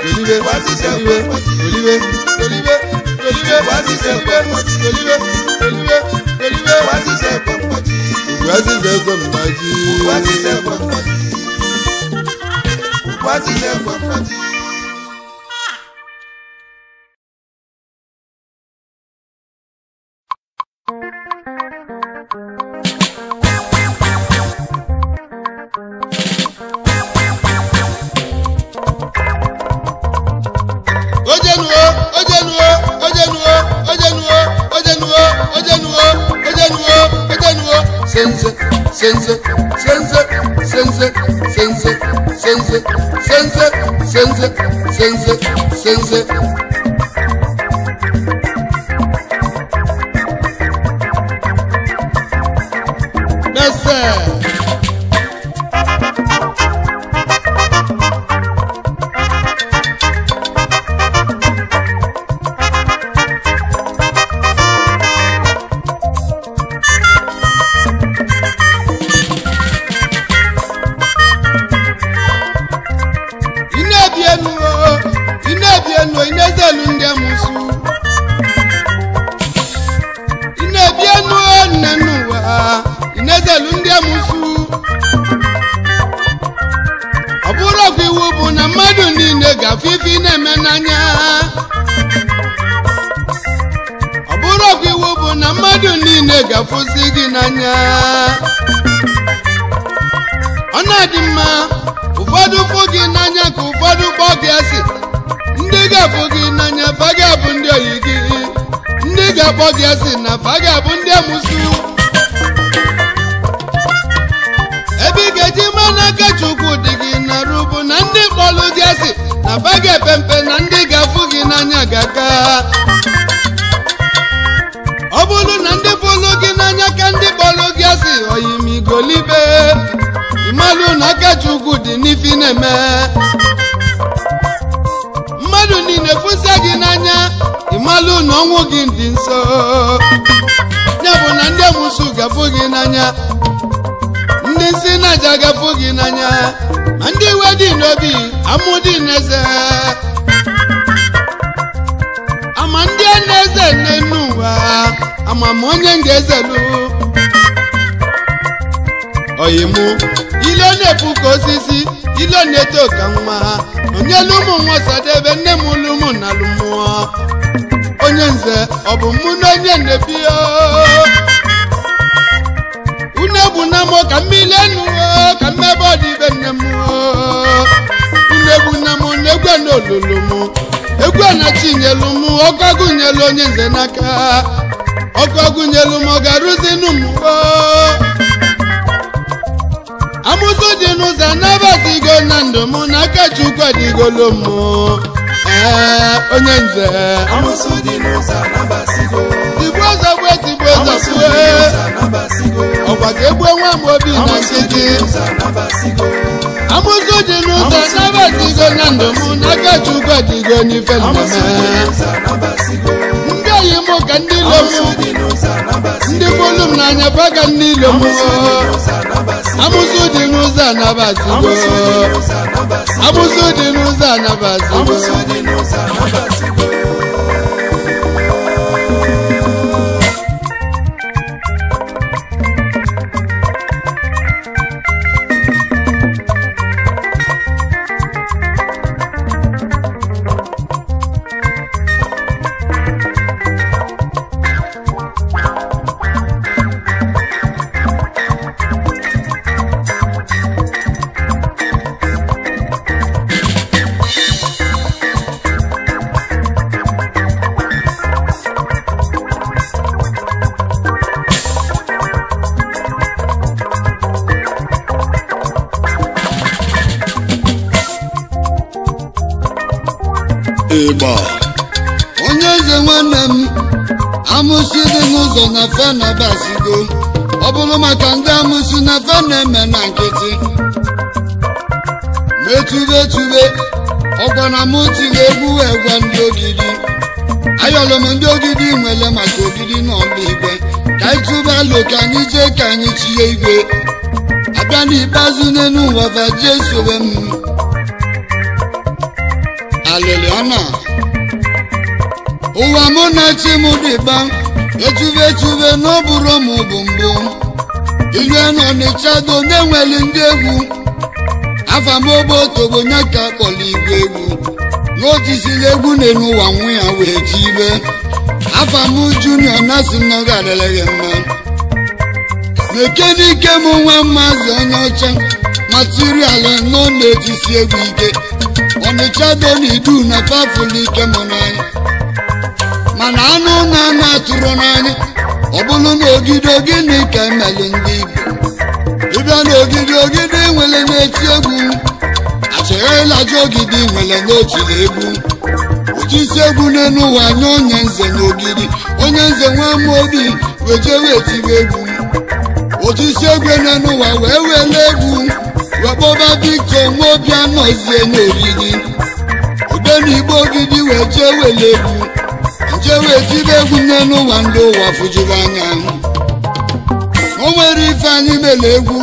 sense Adimma ụfọdụ fụ gị n'anya ka ụfọdụ kpọ gị asị ndị ga-afụ gị n'anya faga bụ ndị oyi gị ndị ga-akpọ gị asị na faga bụ ndị amụsụ ebe ị ga-eji ma n'aka Chukwu dị gị na rụbụ na ndị kpọlụ gị asị na faga epempe na ndị ga-afụ gị n'anya ga-aka ọ bụrụ na ndị fụlụ gị n'anya ka ndị kpọlụ gị asị oyimigolibe mmadụ na aka Chukwu dị n'ifi na-eme mmadụ niile fụsa gị n'anya ịmalụ na ọnwụ gị dị nso ya bụ na ndị amụsụ gafụ gị n'anya ndị nsị na-aja gafụ gị n'anya ma ndị iwe dị n'obi amụ dị n'eze ama ndị a na-eze n'enu ụwa ama m onye ga-ezelu oyimu ilo na-epu ka osisi ilo na-eto ka nwa onyelu ụmụ nwa Ọsadebe nne m ụlụmụ na alụmụọ Onyenze ọ bụ mụ na onye na-ebio unu egbu na mụ ka mmiri enu ka mmebe ọdịbe nne m unu egbu na mụ na egwe na olulu m egwe na chinyelu m ọkụ agụnyelu Onyenze n'aka ọkụ agụnyelu m ọ ga-arụzi n'ụmụ amụsụ dị n'ụzọ anabatigo na ndụ m n'aka Chukwu adịgolo m Onyenze tigbu ọzọ gbu etigbu ọzọ kwue ọkwa ka egbuo nwa Amobi na nkịtị amụsụ dị n'ụzọ anabatigo na ndụ m n'aka Chukwu adịgo n'ife nneme ndị oyi m ka ndị ilo m ndị folu m n'anya faga ndị ilo m amụsụ dị n'ụzọ anabatigo amụsụ dị n'ụzọ anabatigo ịgba Onyeze nwanne m amụsị dị n'ụzọ na fe na basigo ọ bụrụ maka ndị amụsị na fe na-eme na nkịtị metube ọkwa na mụ tiri egwu wee gwa ndị Ogidi ayọlụ m ndị Ogidi nwere maka Ogidi n'ọla igwe ka anyị tụba alụ ka anyị jee ka anyị chie igwe abịa n'ikpeazụ n'elu ụwa fa jee sowe m alịlịọna ụwa mụ na chi m dịba etube n'ọbụrụ m bụ mbụ ilue n'Ọnịcha do na-enweli ndị egwu afamobotogbonya ka akpọrọ igwe egwu n'otisiri egwu n'elu ụwa nwụ ya wee tibe afam junior na si nọga adịleghị mma mekenike m nwa maazị onye ọcha material nọ na-etisi egwu ike Ọnịcha do n'idu na pafụlụ ike m n'anya mana anụ na atụrụ n'anya ọ bụrụ na Ogidi gịnị ka emelu ndị Igbo ịbịa na Ogidi nwere na-eti egwu achịrịlaja Ogidi nwere n'otiri egwu otisi egwu n'elu ụwa nye Onyenze na Ogidi Onyenze Amobi wee tibe egwu otisi egwu n'elu ụwa wee wele egwu wee kpọba Victor Nwobi anọzie n'Ogidi Odenigbo Ogidi wee jee wele egwu wee tibe egwu n'elu ụwa ndị ụwa fụjuru anya o nwere ife anyị mere egwu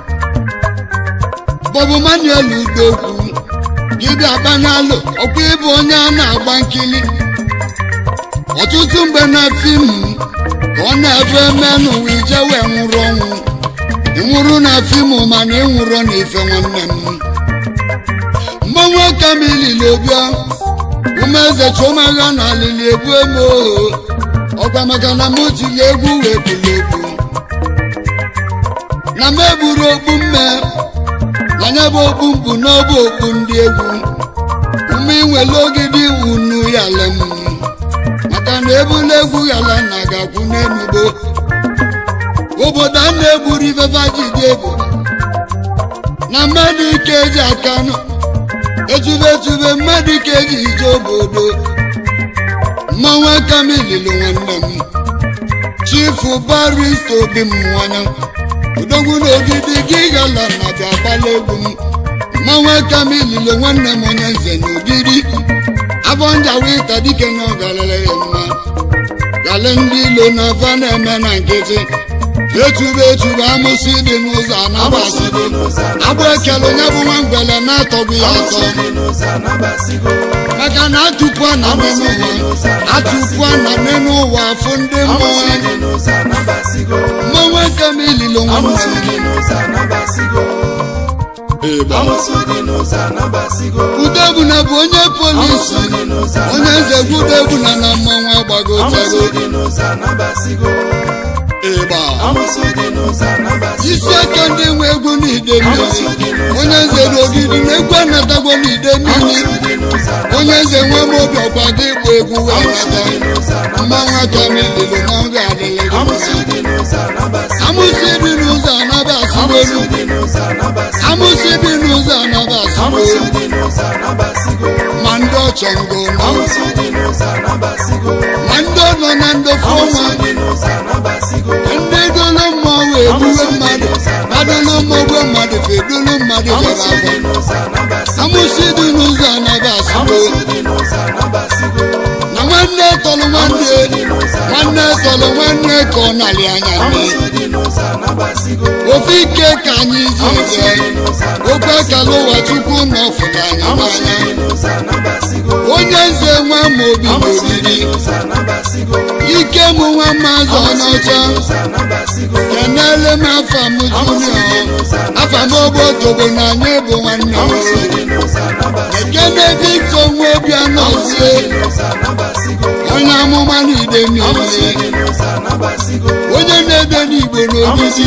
Bọbụ Manuel Udokwu dibịa akpanyalụ ọkwa ịbụ onye a na-agba nkili ọtụtụ mgbe na fim ka ọ na-ebu eme n'ụwa ije wee nwụrụ ọnwụ ịnwụrụ na fim mana ịnwụrụ na ife nwanne m mmanwụ Kamilili Obia Umeze Chomagha na alili egwu emo ọgwa maka na mụ tiri egwu wee bụrụ egwu na m egburu okpu mme anya bụ okpu mbụ n'ọbụ okpu ndị egwu ume inwere Ogidi iwu nu yala m maka na ebula egwu yala na ga-akwụ n'enugbo obodo a na-egburu ifefe jide egwu na mmadụ ike eji aka nọ etube mmadụ ike eji ije obodo mmanwụ Kamilili nwanne m chifu barista obi mmụanya Odogwu na Ogidi gị gala na bịa gbala egwu m mmanwụ Kamilili nwanne m Onyenze na Ogidi afọ njawita dike na ọgarịrị mma gale ndị ilo na afa na-eme na nkịtị etube amụsị dị n'ụzọ anabasị agba ekele onye bụ nwa ngwele na-atọgbu ya atọ maka na atụpụ na n'elu ụwa afụ ndị mmụọ mmanwụ Kamilili nwanne Udebuna bụ onye polisi Onyenze Udebuna na mmanwụ agbagotego isi aka ndị nwe egwu n'ide mmiri Onyenze na Ogidi na-egwu anatagwo n'ide mmiri Onyenze Amobi ọkwa gị ịgba egwu wee nata mmanwụ Kamilili na oge adịghị amụsị dị n'ụzọ anabasịgolu amụsị dị n'ụzọ anabasịgolu ma ndị ọchọngo ma ndị ọnọ na ndofe ọnwa ndị dolo mmụọ wee gbuwe mmadụ adolo mmụọ mmadụ fedolo mmadụ bịara amụsị dị n'ụzọ anabasịgolu na nwanne tọrọ nwanne ka ọ nalị anya nne ofe ike ka anyị ji je okwe kala ụwa Chukwu na ọfụta anyị n'anya Onyenze Amobi na Ogidi ike mụ nwa maazị onye ọcha kenele m afam junior afam obotogbo na anyị bụ nwanne ekene Victor Nwobi anọzie onye amụma n'ide mmiri onye na-ede n'Igbo n'Ogidi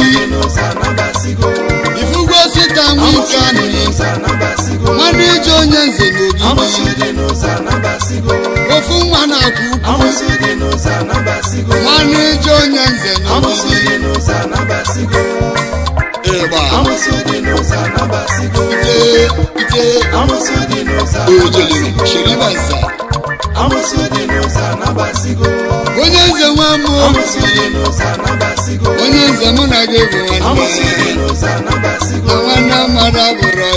ifugo sita nwike anyị nwanne ije Onyenze n'Ogidi ofu nwa na-akwa ukwu nwanne ije Onyenze n'Ogidi ịgba ite ise ojele shiribanza Onyenze nwa mụ Onyenze mụ na gị bụ nwanne mmadụ abụrụ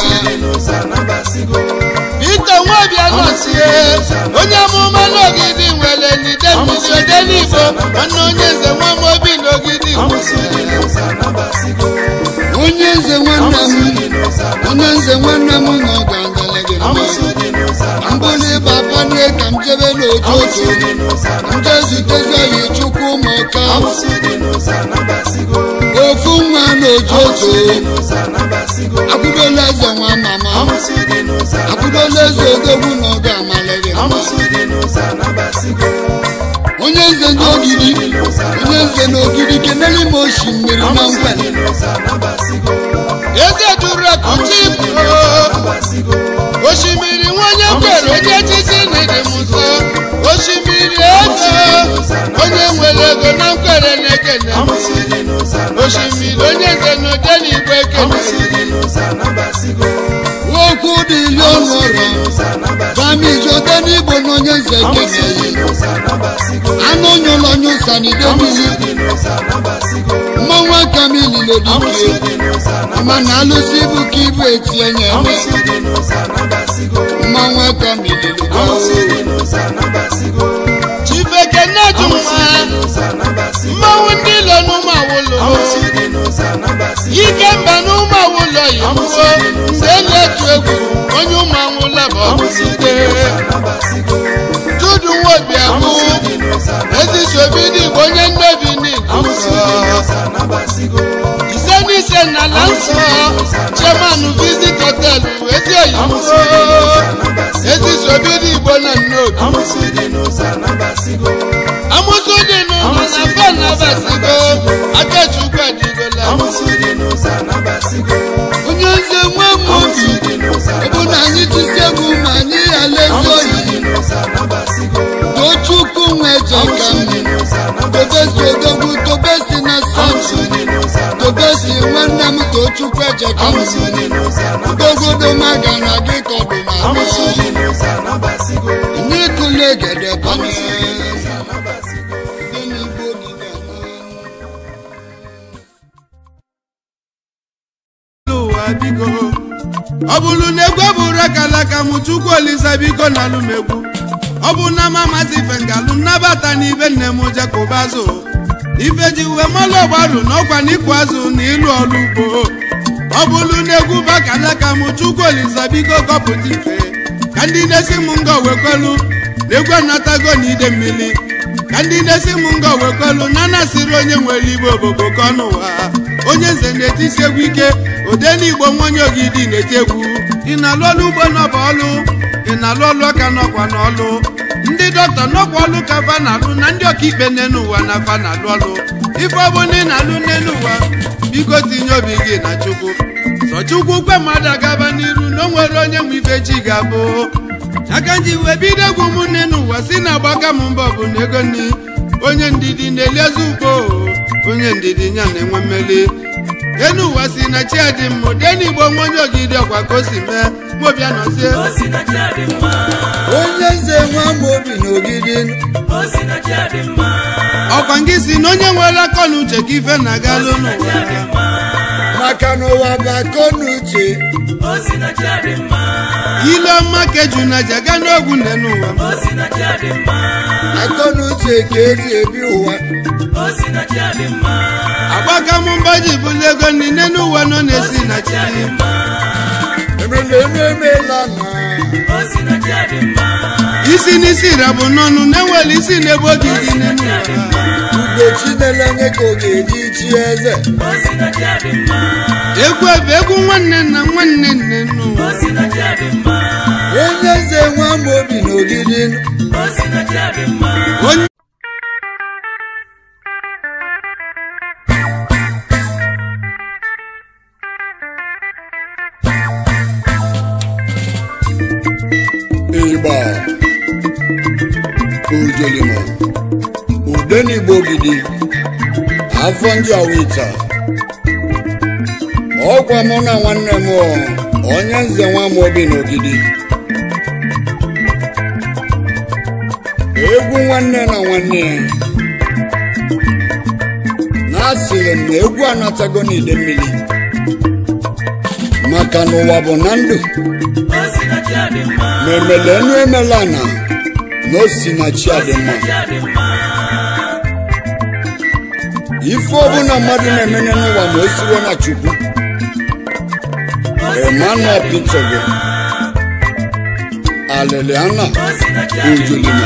Peter Nwabia nọsie onye amụma n'Ogidi nwere n'ide mmiri Odenigbo nwanne Onyenze nwa Amobi n'Ogidi Onyenze nwanne m na ọ ga-agala gị mbụli papa nye ka m jebe n'ojojo njezitezi oyi chukwu ụmụka ofu nwa n'ojojo akwụdola eze nwa mama akwụdola eze odogwu na ọ ga-amala gị Onyenze n'Ogidi Onyenze n'Ogidi kenere m osimiri na mgbede eze duru akụchi osimiri nwanye kwere onye echichi n'ịdị m nso osimiri ego onye nwere ego na nkwere na-ekene osimiri Onyenze n'Odenigbo ekene okwu dị ili ọnụọrụ Famiji Odenigbo na Onyenze ekene anụ nyụlọ nyụsa n'ide mmiri mmanwụ aka m ililo dike mana alụsị bụ ka ibu etinye eme mmanwụ aka m ililo Chifeke na-ajụ mmanwụ ndị ilo n'ụmụ awụlọ ike mba n'ụmụ awụlọ yiwo mgbe na-etu egwu onye ụmụ awụlọ bụ ọbụsite Judu Nwobiagwu Ezisobidi onye nnebi n'Igbo ise n'ise na ala nsọ chairman visit hotel ezi oyibo Ezisobidi Igbo na Nnobi amusu dị n'ụlọ na fa nabasigo Akachukwu adigola Onyenze nwa Amobi bụ na anyị tisi egwu ma anyị alaeze oyi Tochukwu nwejeka Tobesi odogwu Tobesi na Samson Tobesi nwanne m Tochukwu ejeka Udogodo maga na gị kọdụ na n'ikule gede banye ọ bụrụ na egwu bụrụ akalaka m Chukwu Olisa biko na alụmegwu ọ bụ na mamazi fengalụ nnabata n'ibe nne m Jacob azụ ife ji uwe mmalụ ọgbarụ n'ọkwa n'ịkụ azụ na ịlụ ọrụ ugbo ọ bụrụ na egwu bụ akalaka m Chukwu Olisa biko kọpụta ife ka ndị na-esi m ngọ wekwelu na egwu anatago n'ide mmiri ka ndị na-esi m ngọ wekwelu na anasịrị onye nwere igbo obobo ka ọnụ ụwa Onyenze na-etisi egwu ike Odenigbo nwanye Ogidi na-eti egwu ị na-alụ ọlụ ugbo n'ọba ọlụ ị na-alụ ọlụ ọka n'ọkwa n'ọlụ ndị dọkịta n'ọkwa ọlụ ka fa na-alụ na ndị ọkaikpe n'elu ụwa na fa na-alụ ọlụ ife ọ bụ na ị na-alụ n'elu ụwa biko tinye obi gị na Chukwu sọ Chukwu kwe mmadụ agaba n'iru na o nwere onye nwe ife chi ga-abụ aka nji wee bido egwu m n'elu ụwa si na agbaka m mbọ bụ na ego nni onye ndidi na-eliezi ugbo onye ndidi nya na-enwe mmeli enu ụwa si na chi Adimma Odenigbo nwanye Ogidi ọkwa ka o si mee mobia nọzie Onyenze nwa Amobi n'Ogidi ọkwa ngị si na onye nwere akọ na uche ka ife na-agalụ n'ụwa maka n'ụwa bụ akọ na uche ile ọma ka eju na ji aga n'ogwu nne n'ụwa akọ na uche ka eji ebi ụwa agbaka m mbọ ji bụlụ ego niile n'ụwa nọ na-esi na chi emela isi n'isi rabụ n'ọnụ na-enwere isi n'ebe Ogidi n'elu ụwa Ugochi na-elenye ka ọ ga-eji chi eze egwu ebe egwu nwanne na nwanne nne n'ụwa Onyenze nwa Amobi n'Ogidi onye Igba Ojolimo Odenigbo Ogidi afọ ndị awita ọkwa mụ na nwanne m Onyenze Amobi and Ogidi. Egwu nwanne na nwanne. Asịrị m na egwu anatago n'ide mmiri maka n'ụwa bụ na ndụ ma emele enu emela na Osinachi Adimma. Ife ọbụla mmadụ na-emene n'ụwa ma o siwo na Chukwu Emmanuel Pitogo Aleliana Ujulima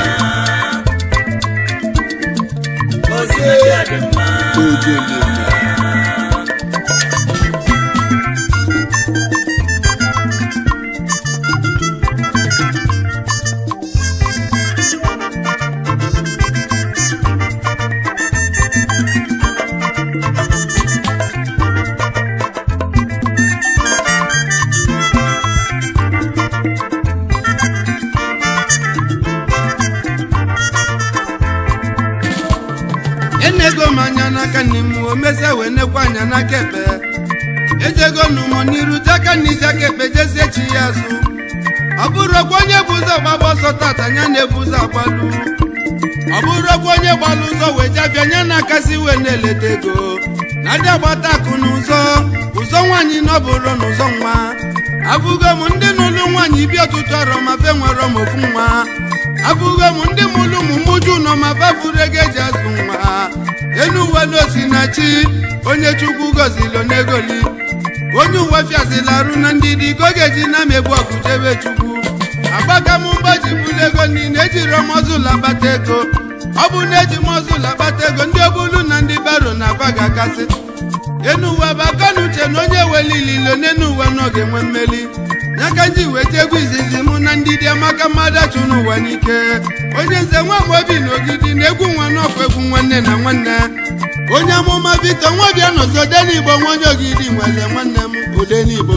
Enego manyana kanimu omeze wenekwa nyana kepe ejego numo niru jaka ni jakepe jese chiyazu aburo kwenye buza baboso tata nyane buza balu aburo kwenye baluzo wejabia nyana kasi weneletego nadia bata kunuzo uzo wanyi noburo nuzo nwa avugo mundi nulu nwanyi bia tutoro mafe nwero mofunwa avugo mundi mulu mumuju no mafafurege jazu nwa Enuwa n'Osinachi onye Chukwu gozilo negoli onye uwe fiazila na ndidi gogeji na mebu akujebe Chukwu agbaka m mgbaji bulego niile ejiri mozula bata ego ọ bụ na eji mozula bata ego ndị obulu na ndị baro na vaga kasị Enuwa bakanuche na onye welililo n'enuwa n'oge nwe mmeli nyaka nji weta egwu izizi mụ na ndidi amaka mmadụ achụ n'ụwa n'ike Onyenze Amobi and Ogidi na egwu nwa n'ọkwa egwu nwanne na nwanne onye amụma Victor nwabịa nọzi Odenigbo nwonye Ogidi nwere nwanne m Odenigbo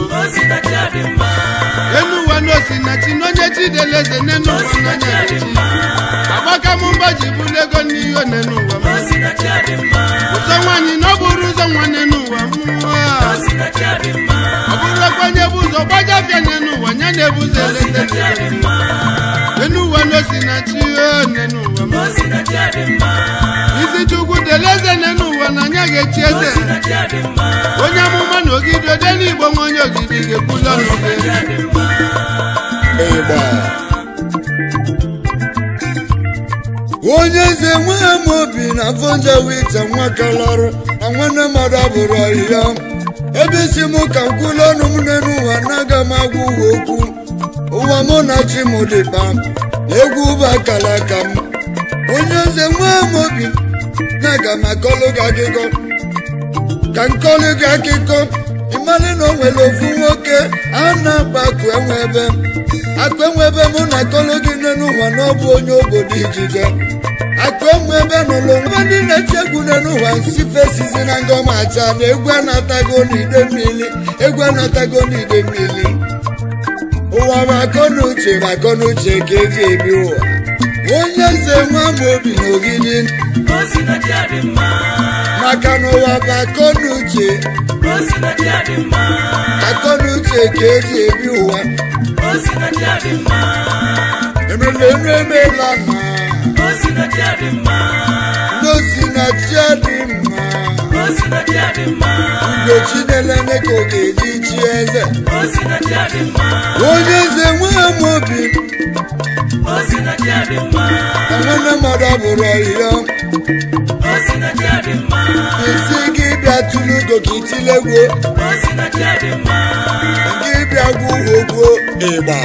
Enuwa n'Osinachi n'onye Chideleze n'enuwa n'onye echi agbaka m mgbaji bulego n'ihe n'enuwa m ụzọ nwaanyị na ọ bụrụ ụzọ nwanne n'ụwa ọ bụrụ onye bụ ụzọ gbajafịa n'enuwa nya na-ebu ụzọ elete Enuwa n'Osinachi n'enuwa m isi Chukwu deleze n'enuwa na anya ga-echi eze onye amụma na Ogidi Odenigbo nwonye Ogidi ga-ekwula n'oge Onyenze Amobi na vonja wita nwakalarụ na nwanne mmadụ abụrụ ahịhịa ebe isi m ka nkwulu ọnụ m n'enuwa naga m agwa uwe okwu ụwa mụ na chi m dịba egwu ụba akala aka m Onyenze Amobi naga m akọlụ gị akụkọ ka nkọlụ gị akụkọ ịmalị na o nwere ofu nwoke a na-akpa akụ enwebe mụ na akọlụ gị n'enuwa na ọ bụ onye obodo Ijide akụ enwebe n'ụlọ nwa ndị na-eti egwu n'enuwa nsi fesizi na ngọma acha na egwu anatago n'ide mmiri ụwa bụ akọnuche ka eji ebi ụwa Onyenze Amobi and Ogidi maka na ụwa bụ akọnuche ka eji ebi ụwa emele enu emela na Osinachi Adimma Ugochi nelene ka ọ ga-eji chi eze Onyenze Amobi nwanne mmadụ abụrụ ahịhịa isi gị bịa tụlụ ugo ka itilegwo gị bịa gwa uhogwo ịgba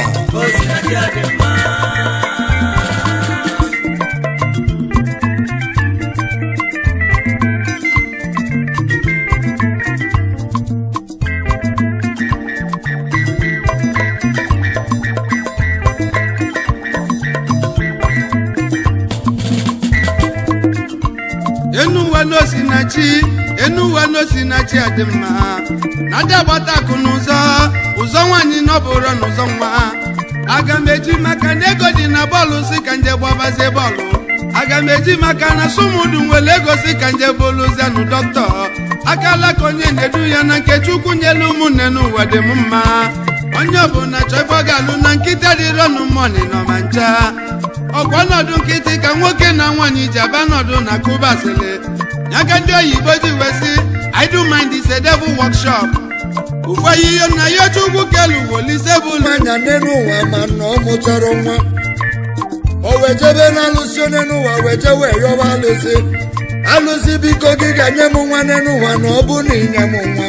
Enuwa n'Osinachi Adimma na-adị agbata akụ n'ụzọ nwaanyị n'ọbụrụ n'ụzọ nwa aga m eji maka na ego dị na bọọlụ si ka nje gbabazie bọọlụ aga m eji maka na sumudu nwere ego si ka nje boluzianụ dọkịta akala ka onye na-edu ya na nke Chukwu nyelu ụmụnne n'ụwa dị m mma onye ọbụla chọba ga-alụ na nkịta dịrọnụ mọni nọ ma ncha ọkwa ọnọdụ nkịtị ka nwoke na nwaanyị ji aba nọdụ na kubasịlị nyaka ndị oyibo ji wesị I do mind is a devil workshop ụfọ ihe na ya chukwu kelu wolisebụl anya n'elu ụwa ma na ọ mụtara nwa o wejebe na alụsị onye n'ụwa wejewe yọba alụsị biko gị ga-nye m nwa n'elu ụwa na ọ bụ na inye m nwa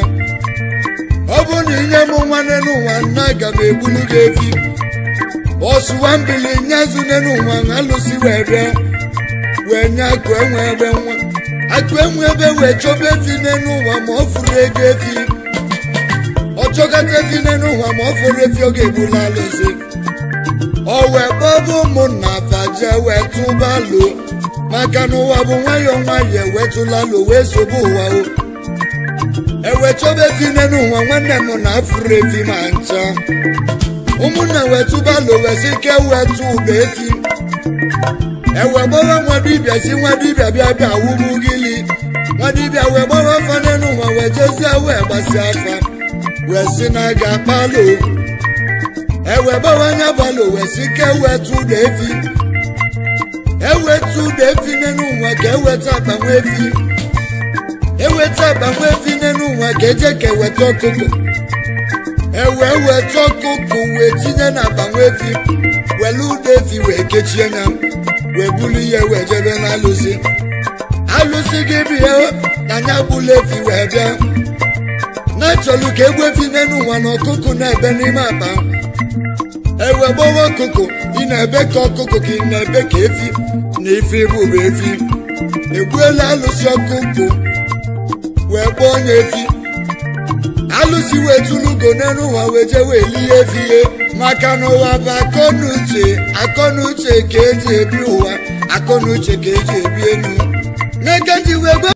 ọ bụ na inye m nwa n'elu ụwa na aga m egbulu gị efi ọsụwa mbili nyazu n'elu ụwa na alụsị wee bịa wee nye akụ enwe ebe nwa akụ enwe ebe wee chọba efi n'elu ụwa ma ọ fụrụ ego efi ọ chọkata efi n'elu ụwa ma ọ fụrụ efi ọ ga-egbula alụsị o wee kpọbụ ụmụnna faje wee tụbalụ maka na ụwa bụ nwayọọ nwayọọ ewetụlalụ wee sobe ụwa o ewe chọba efi n'elu ụwa nwanne m na afụrụ efi ma ncha ụmụnna wee tụbalụ wee sị ke wetụ ụda efi ewe gbawa nwa dibịa si nwa dibịa bịa bịa wụrụ gịli nwa dibịa wee gbawa afa n'elu ụwa wee jezie wee gbasịa afa wee sị na aga akpalụ ewe gbawa anya balụ wee sị ka ewetụ ụda efi ewetu ụda efi n'elu ụwa ka eweta agbanwe efi eweta agbanwe efi n'elu ụwa ka eje ka eweta ọkụkọ ewe weta ọkụkọ wee tinye na agbanwe efi wele ụda efi wee kechie ya wee bulu ihe wee jebe na alụsị gị bịa na anya bulu efi wee bịa na-achọlụ ka egwu efi n'elu ụwa na ọkụkọ na-ebe n'ime akpa ewe gbawa ọkụkọ ị na-ebe ka ọkụkọ ka ị na-ebe ka efi na ife bụbụ efi egbuela alụsị ọkụkọ wee gbaa onye efi alụsị wee tụlugo n'elu ụwa wee jee wee lie efi ihe maka na ụwa bụ akọnuche ka eji ebi ụwa akọnuche ka eji ebi enu n'eke ji wee